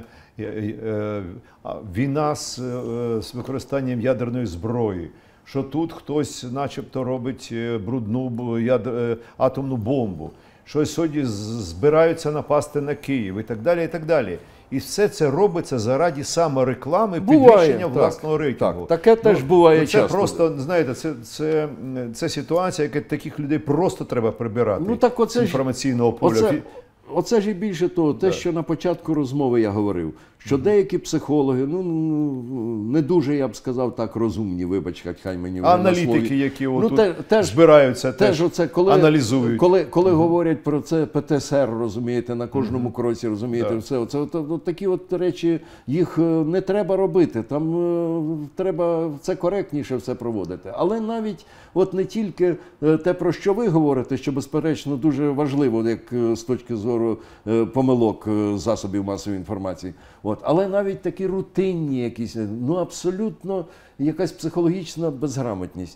війна з, з використанням ядерної зброї. Що тут хтось начебто робить брудну ядер... атомну бомбу, що сьогодні збираються напасти на Київ і так далі, і так далі. І все це робиться заради самореклами, підвищення власного рейтингу. Так, таке теж ну, буває це часто. Це просто, знаєте, це, це, це ситуація, яка таких людей просто треба прибирати ну, так оце з інформаційного ж, поля. Оце, оце ж і більше того, те, да. що на початку розмови я говорив, що деякі психологи, ну, не дуже, я б сказав, так розумні, вибач, хай мені вже аналітики, які ну, отут те, теж, збираються, теж, теж оце, коли, аналізують. Коли, коли mm-hmm. говорять про це Пе Те Ес Ер, розумієте, на кожному mm-hmm. кроці, розумієте, да. все, оце, от, от, такі от речі, їх не треба робити, там е, треба це коректніше все проводити. Але навіть от не тільки те, про що ви говорите, що, безперечно, дуже важливо, як з точки зору е, помилок засобів масової інформації, от, але навіть такі рутинні якісь, ну абсолютно якась психологічна безграмотність.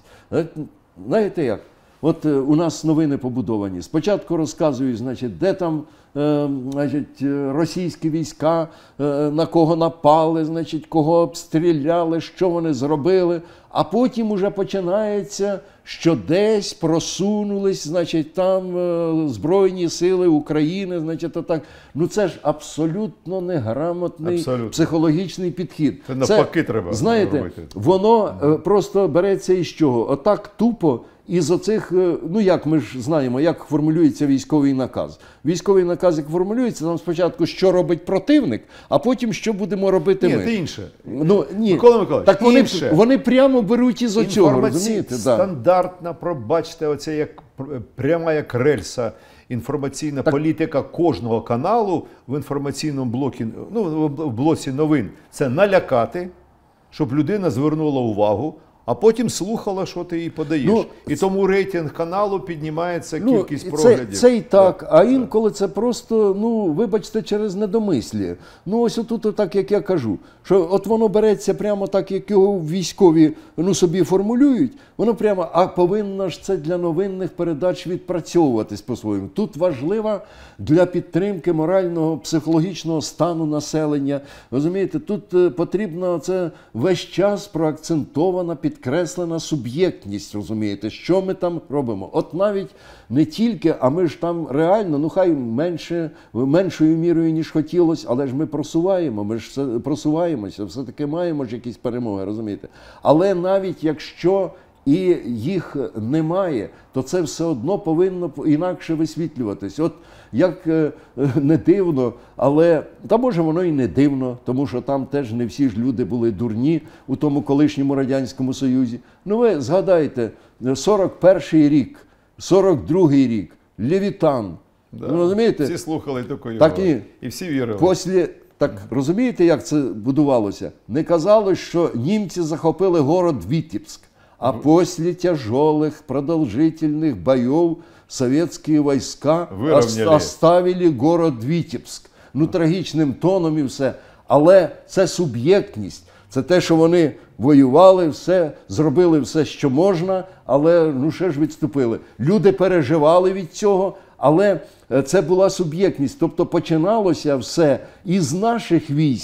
Знаєте як? От е, у нас новини побудовані. Спочатку розказують, значить, де там е, значить, російські війська, е, на кого напали, значить, кого обстріляли, що вони зробили. А потім уже починається, що десь просунулись, значить, там е, Збройні сили України, значить, отак. Ну це ж абсолютно неграмотний абсолютно. психологічний підхід. Це навпаки треба знаєте, робити. Воно е, просто береться із чого? Отак тупо із оцих, ну як ми ж знаємо, як формулюється військовий наказ. Військовий наказ, як формулюється, нам спочатку, що робить противник, а потім, що будемо робити ні, ми. Ні, це інше. Ну, ні. Микола Миколаївич, так вони, інше. вони прямо беруть із оцього, розумієте? Стандартна, пробачте, оце як пряма як рельса. Інформаційна так. політика кожного каналу в інформаційному блокі, ну, в блоці новин – це налякати, щоб людина звернула увагу, а потім слухала, що ти їй подаєш. Ну, і тому рейтинг каналу піднімається, ну, кількість проглядів. Це, це і так, так, а інколи це просто, ну, вибачте, через недомислі. Ну, ось отут так, як я кажу, що от воно береться прямо так, як його військові, ну, собі формулюють, воно прямо, а повинно ж це для новинних передач відпрацьовуватись по-своєму. Тут важлива для підтримки морального, психологічного стану населення. Розумієте, тут потрібно це весь час проакцентована, підкреслена суб'єктність, розумієте, що ми там робимо. От навіть не тільки, а ми ж там реально, ну хай менше, меншою мірою, ніж хотілося, але ж ми просуваємо, ми ж все, просуваємося, все-таки маємо ж якісь перемоги, розумієте. Але навіть якщо і їх немає, то це все одно повинно інакше висвітлюватись. От як е, не дивно, але, та може воно і не дивно, тому що там теж не всі ж люди були дурні у тому колишньому Радянському Союзі. Ну ви згадайте, сорок перший рік, сорок другий рік, Левітан. Да. Ну, розумієте? Всі слухали таку так і, і всі вірили. Після, так розумієте, як це будувалося? Не казалось, що німці захопили город Вітебськ. А после тяжелых, продолжительных боев советские войска Вирівняли. оставили город Вітебськ. Ну, трагічним тоном і все. Але це суб'єктність. Це те, що вони воювали, все, зробили все, що можна, але ну ще ж відступили. Люди переживали від цього, але це була суб'єктність. Тобто починалося все із наших військ.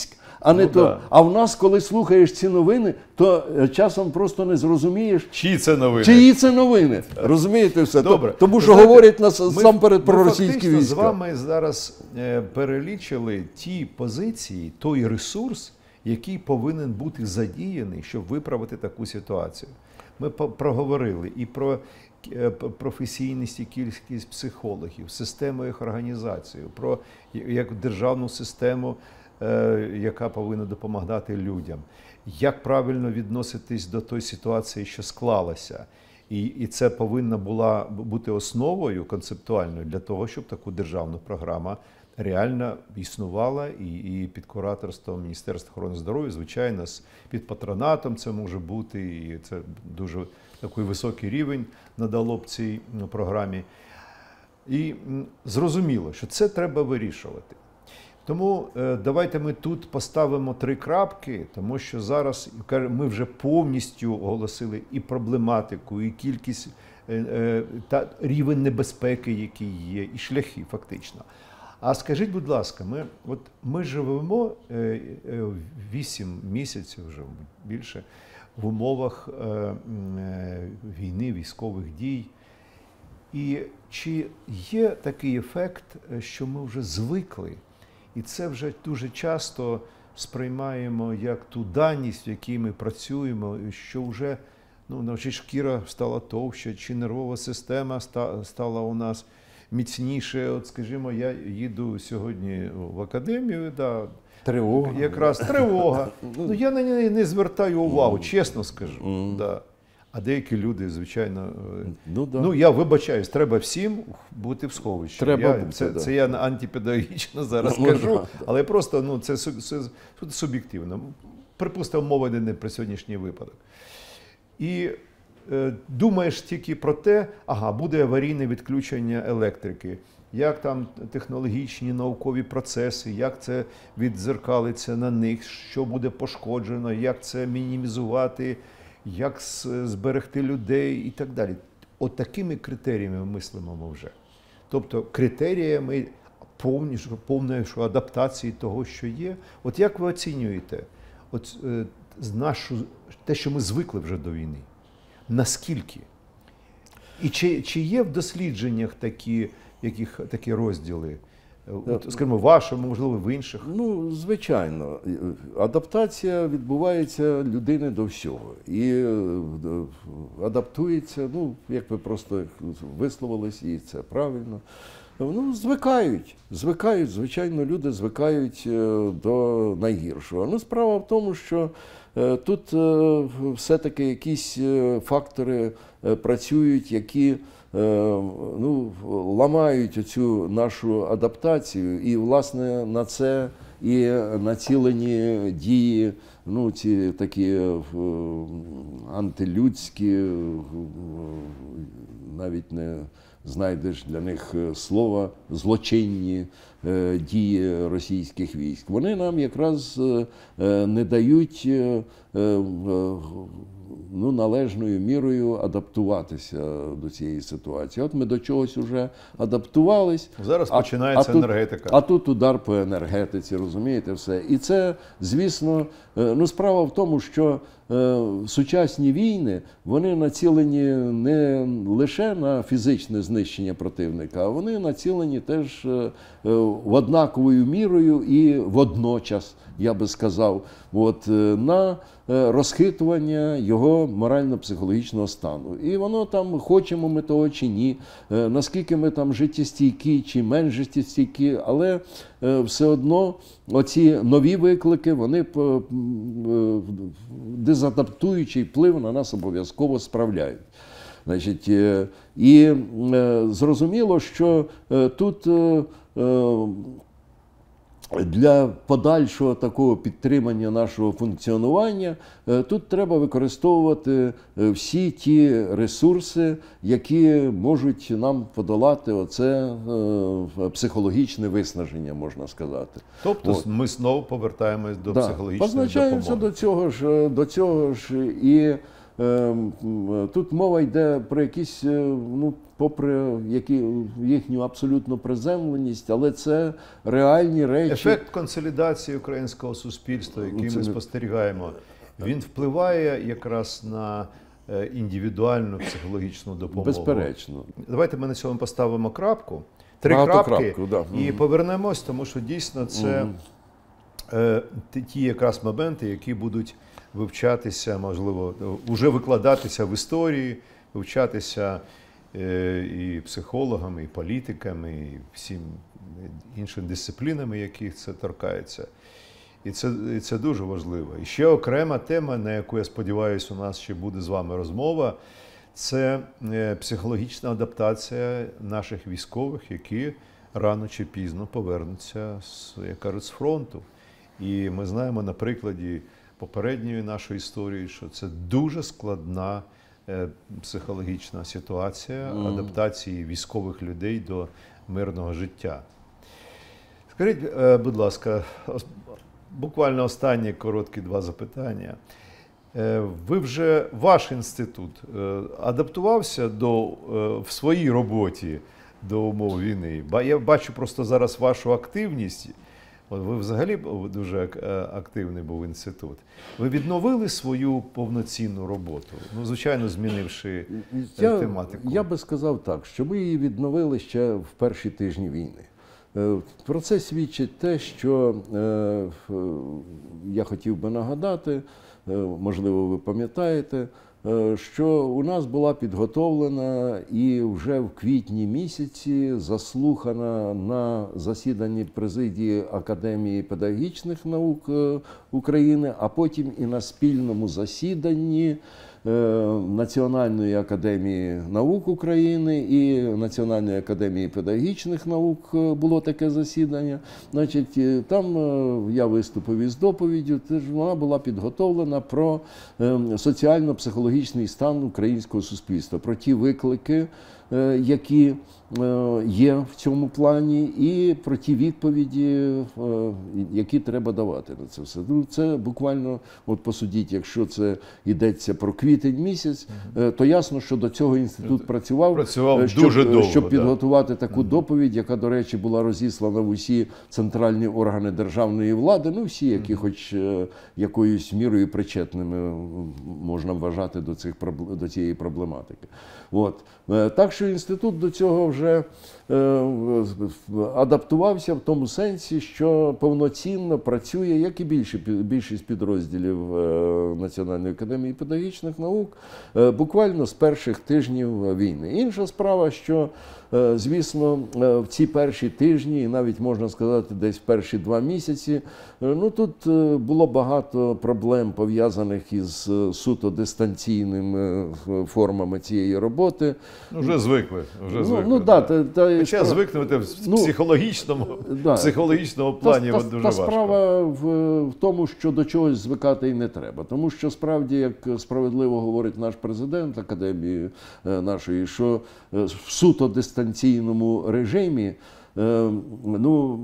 а не Ну, то. да. А в нас, коли слухаєш ці новини, то е, часом просто не зрозумієш, Чиї це новини? чиї це новини. Розумієте все? Добре. Тому Ви що знаєте, говорять насамперед про ми російські фактично війська. з вами зараз е, перелічили ті позиції, той ресурс, який повинен бути задіяний, щоб виправити таку ситуацію. Ми по- проговорили і про е, п- професійність і кількість психологів, систему їх організацію, про як державну систему, е, яка повинна допомагати людям, як правильно відноситись до тої ситуації, що склалася. І, і це повинна була бути основою концептуальною для того, щоб таку державну програму реально існувала, і, і під кураторством Міністерства охорони здоров'я, звичайно, з- під патронатом це може бути, і це дуже такий високий рівень надало б цій ну, програмі. І м, зрозуміло, що це треба вирішувати. Тому е, давайте ми тут поставимо три крапки, тому що зараз каже, ми вже повністю оголосили і проблематику, і кількість, е, е, та рівень небезпеки, який є, і шляхи фактично. А скажіть, будь ласка, ми, от ми живемо е, е, вісім місяців, вже більше, в умовах е, м, е, війни, військових дій. І чи є такий ефект, е, що ми вже звикли, і це вже дуже часто сприймаємо як ту даність, в якій ми працюємо, і що вже ну, чи шкіра стала товща, чи нервова система ста- стала у нас міцніше. От, скажімо, я їду сьогодні в академію, да, Тривога. якраз тривога. Ну, я на неї не звертаю увагу, чесно скажу. Да. А деякі люди, звичайно, е, Ну, да. ну я вибачаюсь, треба всім бути в сховищі. Треба я, бути, це, да. це я антипедагогічно зараз Ну, кажу, да, але просто ну, це, су- це суб'єктивно. Припустимо, мова йде не про сьогоднішній випадок. І е, думаєш тільки про те, ага, буде аварійне відключення електрики, як там технологічні наукові процеси, як це віддзеркалиться на них, що буде пошкоджено, як це мінімізувати, як з- зберегти людей і так далі. От такими критеріями мислимо ми вже. Тобто критеріями повністю, повної ж адаптації того, що є. От як ви оцінюєте от, е, з нашу, те, що ми звикли вже до війни? Наскільки? І чи, чи є в дослідженнях такі, яких, такі розділи? От, скажімо, вашому, можливо, в інших? Ну, звичайно, адаптація відбувається людини до всього. І е, адаптується, ну, як ви просто висловились, і це правильно. Ну, звикають, звикають, звичайно, люди звикають е, до найгіршого. Ну, справа в тому, що е, тут е, все-таки якісь е, фактори е, працюють, які е, ну, ламають оцю нашу адаптацію, і, власне, на це і націлені дії, ну, ці такі е, антилюдські, е, навіть не знайдеш для них слова, злочинні е, дії російських військ. Вони нам якраз е, не дають е, е, ну, належною мірою адаптуватися до цієї ситуації. От ми до чогось вже адаптувались. Зараз а- починається а тут- енергетика. А тут удар по енергетиці, розумієте, все. І це, звісно, е, ну, справа в тому, що е, сучасні війни, вони націлені не лише на фізичне знищення противника, а вони націлені теж е, е, в однаковою мірою і водночас, я би сказав, от, е, на е, розхитування його морально-психологічного стану. І воно там, хочемо ми того чи ні, е, наскільки ми там життєстійкі чи менш життєстійкі, але е, все одно оці нові виклики, вони п- м, е, дезадаптуючий вплив на нас обов'язково справляють. Значить, е, і е, зрозуміло, що е, тут е, е, для подальшого такого підтримання нашого функціонування е, тут треба використовувати е, всі ті ресурси, які можуть нам подолати оце е, психологічне виснаження, можна сказати. Тобто От. ми знову повертаємось до Да. психологічної Позначаємося допомоги. до цього ж, до цього ж і е, м, тут мова йде про якісь, е, ну, попри які, їхню абсолютну приземленість, але це реальні речі. Ефект консолідації українського суспільства, який Це ми не- спостерігаємо, він впливає якраз на е, індивідуальну психологічну допомогу. Безперечно. Давайте ми на цьому поставимо крапку. Три Багато крапки крапку, да. і Мгм. повернемось, тому що дійсно це е, ті- ті якраз моменти, які будуть вивчатися, можливо, вже викладатися в історії, вивчатися е, і психологами, і політиками, і всім іншим дисциплінами, яких це торкається. І це, і це дуже важливо. І ще окрема тема, на яку, я сподіваюся, у нас ще буде з вами розмова, це е, психологічна адаптація наших військових, які рано чи пізно повернуться, з, як кажуть, з фронту. І ми знаємо на прикладі попередньої нашої історії, що це дуже складна е, психологічна ситуація адаптації військових людей до мирного життя. Скажіть, е, будь ласка, ос- буквально останні короткі два запитання. Е, Ви вже, ваш інститут е, адаптувався до, е, в своїй роботі до умов війни? Ба- Я бачу просто зараз вашу активність. От ви взагалі був дуже ак- е, активний був інститут. Ви відновили свою повноцінну роботу? Ну, звичайно, змінивши е, Я, тематику. я би сказав так, що ми її відновили ще в перші тижні війни. Е, Про це свідчить те, що е, е, я хотів би нагадати, е, можливо, ви пам'ятаєте, е, що у нас була підготовлена і вже в квітні місяці заслухана на засіданні президії Академії педагогічних наук е, України, а потім і на спільному засіданні е, Національної академії наук України і Національної академії педагогічних наук е, було таке засідання. Значить, е, там е, я виступив із доповіддю, теж вона була підготовлена про е, соціально-психологічний стан українського суспільства, про ті виклики, е, які е, є в цьому плані, і про ті відповіді, е, які треба давати на це все. Ну, це буквально, от посудіть, якщо це йдеться про квітень місяць, е, то ясно, що до цього інститут працював, Працював е, щоб, дуже довго, щоб да. підготувати таку доповідь, яка, до речі, була розіслана в усі центральні органи державної влади, ну всі, які хоч е, якоюсь мірою причетними м, можна вважати до цих пробл- до цієї проблематики. От. Е, Так що інститут до цього вже е, адаптувався в тому сенсі, що повноцінно працює, як і більші, більшість підрозділів е, Національної академії педагогічних наук, е, буквально з перших тижнів війни. Інша справа, що, е, звісно, е, в ці перші тижні, і навіть можна сказати, десь в перші два місяці, е, ну тут е, було багато проблем, пов'язаних із е, суто дистанційними е, формами цієї роботи. Ну, вже звикли. Вже Ну, звикли ну, да, та, та, Хоча справа- звикнути в Ну, психологічному, да. психологічному Та, плані та, от дуже та важко. справа в, в тому, що до чогось звикати і не треба. Тому що справді, як справедливо говорить наш президент Академії е, нашої, що е, в суто дистанційному режимі е, ну,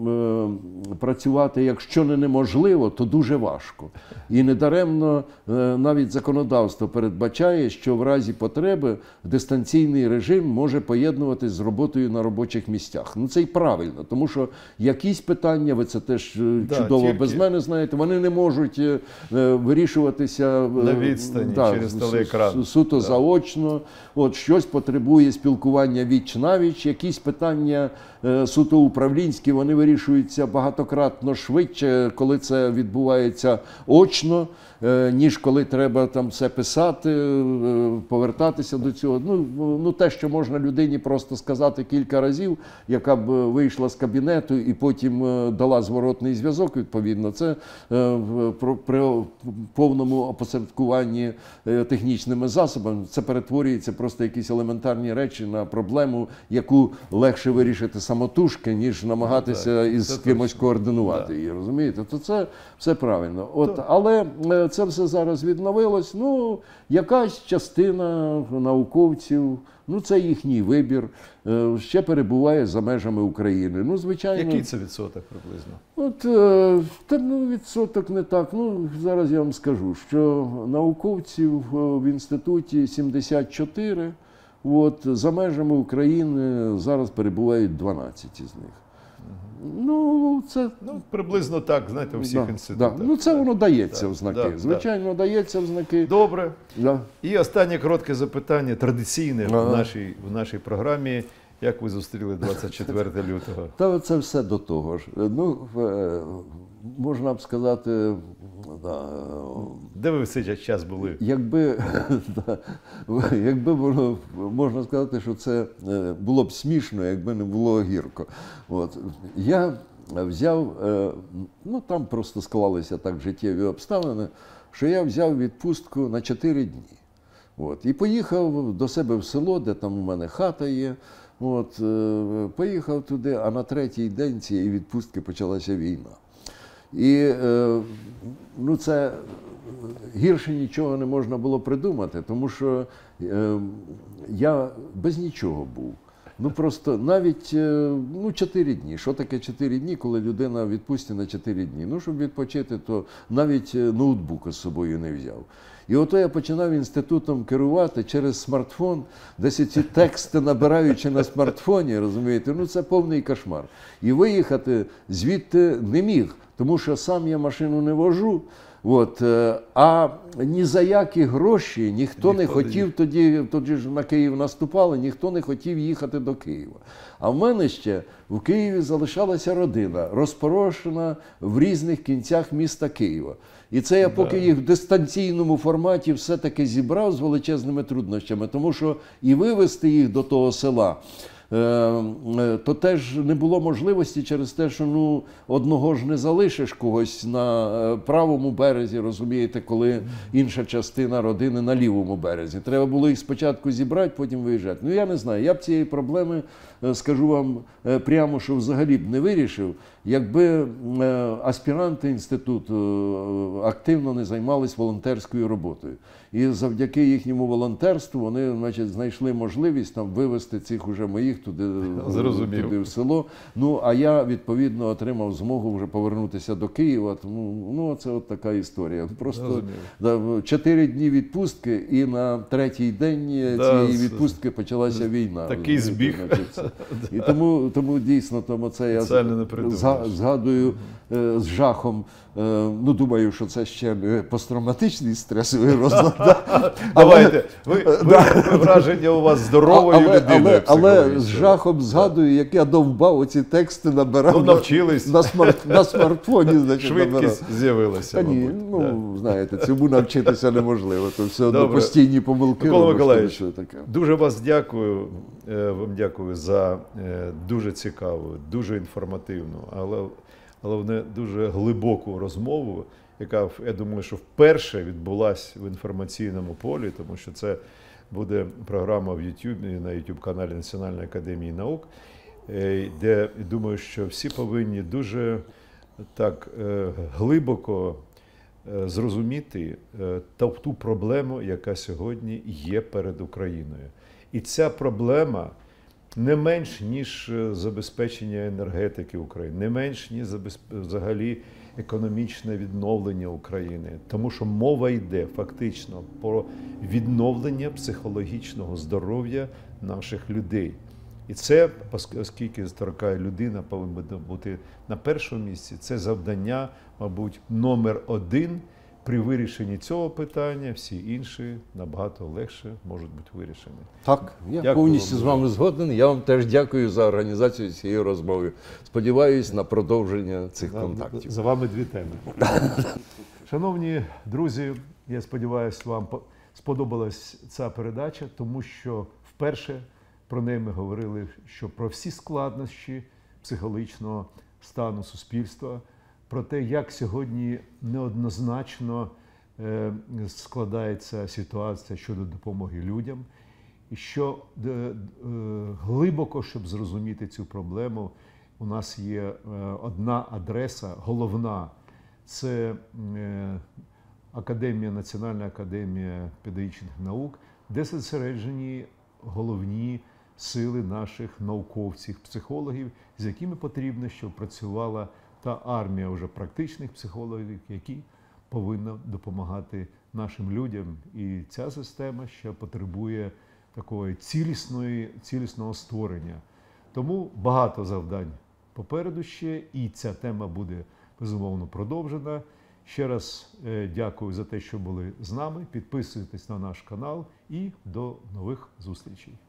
е, працювати, якщо не неможливо, то дуже важко. І недаремно е, навіть законодавство передбачає, що в разі потреби дистанційний режим може поєднуватись з роботою на робочих місцях. Ну це й правильно, тому що якісь питання, ви це теж е, Да, чудово тільки- без мене знаєте, вони не можуть е, е, вирішуватися е, На відстані, через с- телеекран. с- суто заочно. От щось потребує спілкування віч навіч, якісь питання е, суто управлінські, вони вирішуються багатократно швидше, коли це відбувається очно, е, ніж коли треба там все писати, е, повертатися до цього. Ну, ну те, що можна людині просто сказати кілька разів, яка б вийшла з кабінету і потім е, дала зворотний зв'язок, відповідно, це е, в- про- при повному опосередкуванні е, технічними засобами, це перетворюється просто якісь елементарні речі на проблему, яку легше вирішити самотужки, самотужки, ніж намагатися так, із це кимось точно. координувати Да. її, розумієте? То це все правильно. От, але е, це все зараз відновилось. Ну, якась частина науковців, ну це їхній вибір, е, ще перебуває за межами України. Ну, звичайно. Який це відсоток приблизно? От, е, та, ну, відсоток не так. Ну, зараз я вам скажу, що науковців е, в інституті сімдесят чотири, от, за межами України зараз перебувають дванадцять із них. Ну, це, Ну, приблизно так, знаєте, у всіх да, інститутах. да. Ну, це воно дається Так, в знаки. да, да. Звичайно, дається в знаки. Добре. Да. І останнє коротке запитання, традиційне Ага. в нашій, в нашій програмі. Як ви зустріли двадцять четвертого лютого? Та це все до того ж. Ну, е, можна б сказати, да, Де ви в цей час були? якби, да, якби було, можна сказати, що це е, було б смішно, якби не було гірко. От. Я взяв, е, ну там просто склалися так життєві обставини, що я взяв відпустку на чотири дні. От. І поїхав до себе в село, де там у мене хата є. От, е, поїхав туди, а на третій день цієї відпустки почалася війна. І е, ну, це гірше нічого не можна було придумати, тому що е, я без нічого був. Ну просто навіть е, ну, чотири дні. Що таке чотири дні, коли людина в відпустці на чотири дні? Ну, щоб відпочити, то навіть ноутбука з собою не взяв. І ото я починав інститутом керувати через смартфон, десь ці тексти набираючи на смартфоні, розумієте, ну це повний кошмар. І виїхати звідти не міг, тому що сам я машину не вожу. От, а ні за які гроші ніхто, ніхто не хотів тоді, тоді ж на Київ наступали, ніхто не хотів їхати до Києва. А в мене ще в Києві залишалася родина, розпорошена в різних кінцях міста Києва. І це я поки їх в дистанційному форматі все-таки зібрав з величезними труднощами, тому що і вивезти їх до того села, то теж не було можливості через те, що ну, одного ж не залишиш когось на правому березі, розумієте, коли інша частина родини на лівому березі. Треба було їх спочатку зібрати, потім виїжджати. Ну я не знаю, я б цієї проблеми, скажу вам прямо, що взагалі б не вирішив, якби аспіранти інституту активно не займались волонтерською роботою. І завдяки їхньому волонтерству вони, значить, знайшли можливість там вивезти цих уже моїх туди, туди в село. Ну, а я, відповідно, отримав змогу вже повернутися до Києва. Тому, ну, це от така історія. Просто да, чотири дні відпустки, і на третій день да, цієї відпустки почалася війна. Такий збіг. І тому, тому дійсно, тому це я згадую з жахом. Ну, думаю, що це ще не посттравматичний стресовий розлад. Давайте, ви, ви, ви враження у вас здоровою але, людиною. Але, але з жахом згадую, як я довбав оці тексти, набирав ну, навчились. На, смарт, на смартфоні. Значить, швидкість з'явилася. Та ні, ну, да. знаєте, цьому навчитися неможливо. То все одно постійні помилки. Микола Миколаївич, дуже вас дякую. Вам дякую за дуже цікаву, дуже інформативну, але головне, дуже глибоку розмову, яка, я думаю, що вперше відбулася в інформаційному полі, тому що це буде програма в YouTube, на YouTube-каналі Національної академії наук, де, думаю, що всі повинні дуже так глибоко зрозуміти ту проблему, яка сьогодні є перед Україною. І ця проблема не менш, ніж забезпечення енергетики України, не менш, ніж взагалі економічне відновлення України. Тому що мова йде фактично про відновлення психологічного здоров'я наших людей. І це, оскільки торкає людина, повинна бути на першому місці, це завдання, мабуть, номер один. При вирішенні цього питання всі інші набагато легше можуть бути вирішені. Так, я дякую повністю вам. З вами згоден. Я вам теж дякую за організацію цієї розмови. Сподіваюсь на продовження цих за, контактів. За вами дві теми. Шановні друзі, я сподіваюся, вам сподобалась ця передача, тому що вперше про неї ми говорили, що про всі складнощі психологічного стану суспільства, про те, як сьогодні неоднозначно складається ситуація щодо допомоги людям, і що глибоко, щоб зрозуміти цю проблему, у нас є е, одна адреса, головна. Це е, Академія, Національна академія педагогічних наук, де зосереджені головні сили наших науковців, психологів, з якими потрібно, щоб працювала та армія вже практичних психологів, які повинні допомагати нашим людям. І ця система ще потребує такої цілісної, цілісного створення. Тому багато завдань попереду ще, і ця тема буде, безумовно, продовжена. Ще раз е, дякую за те, що були з нами. Підписуйтесь на наш канал і до нових зустрічей.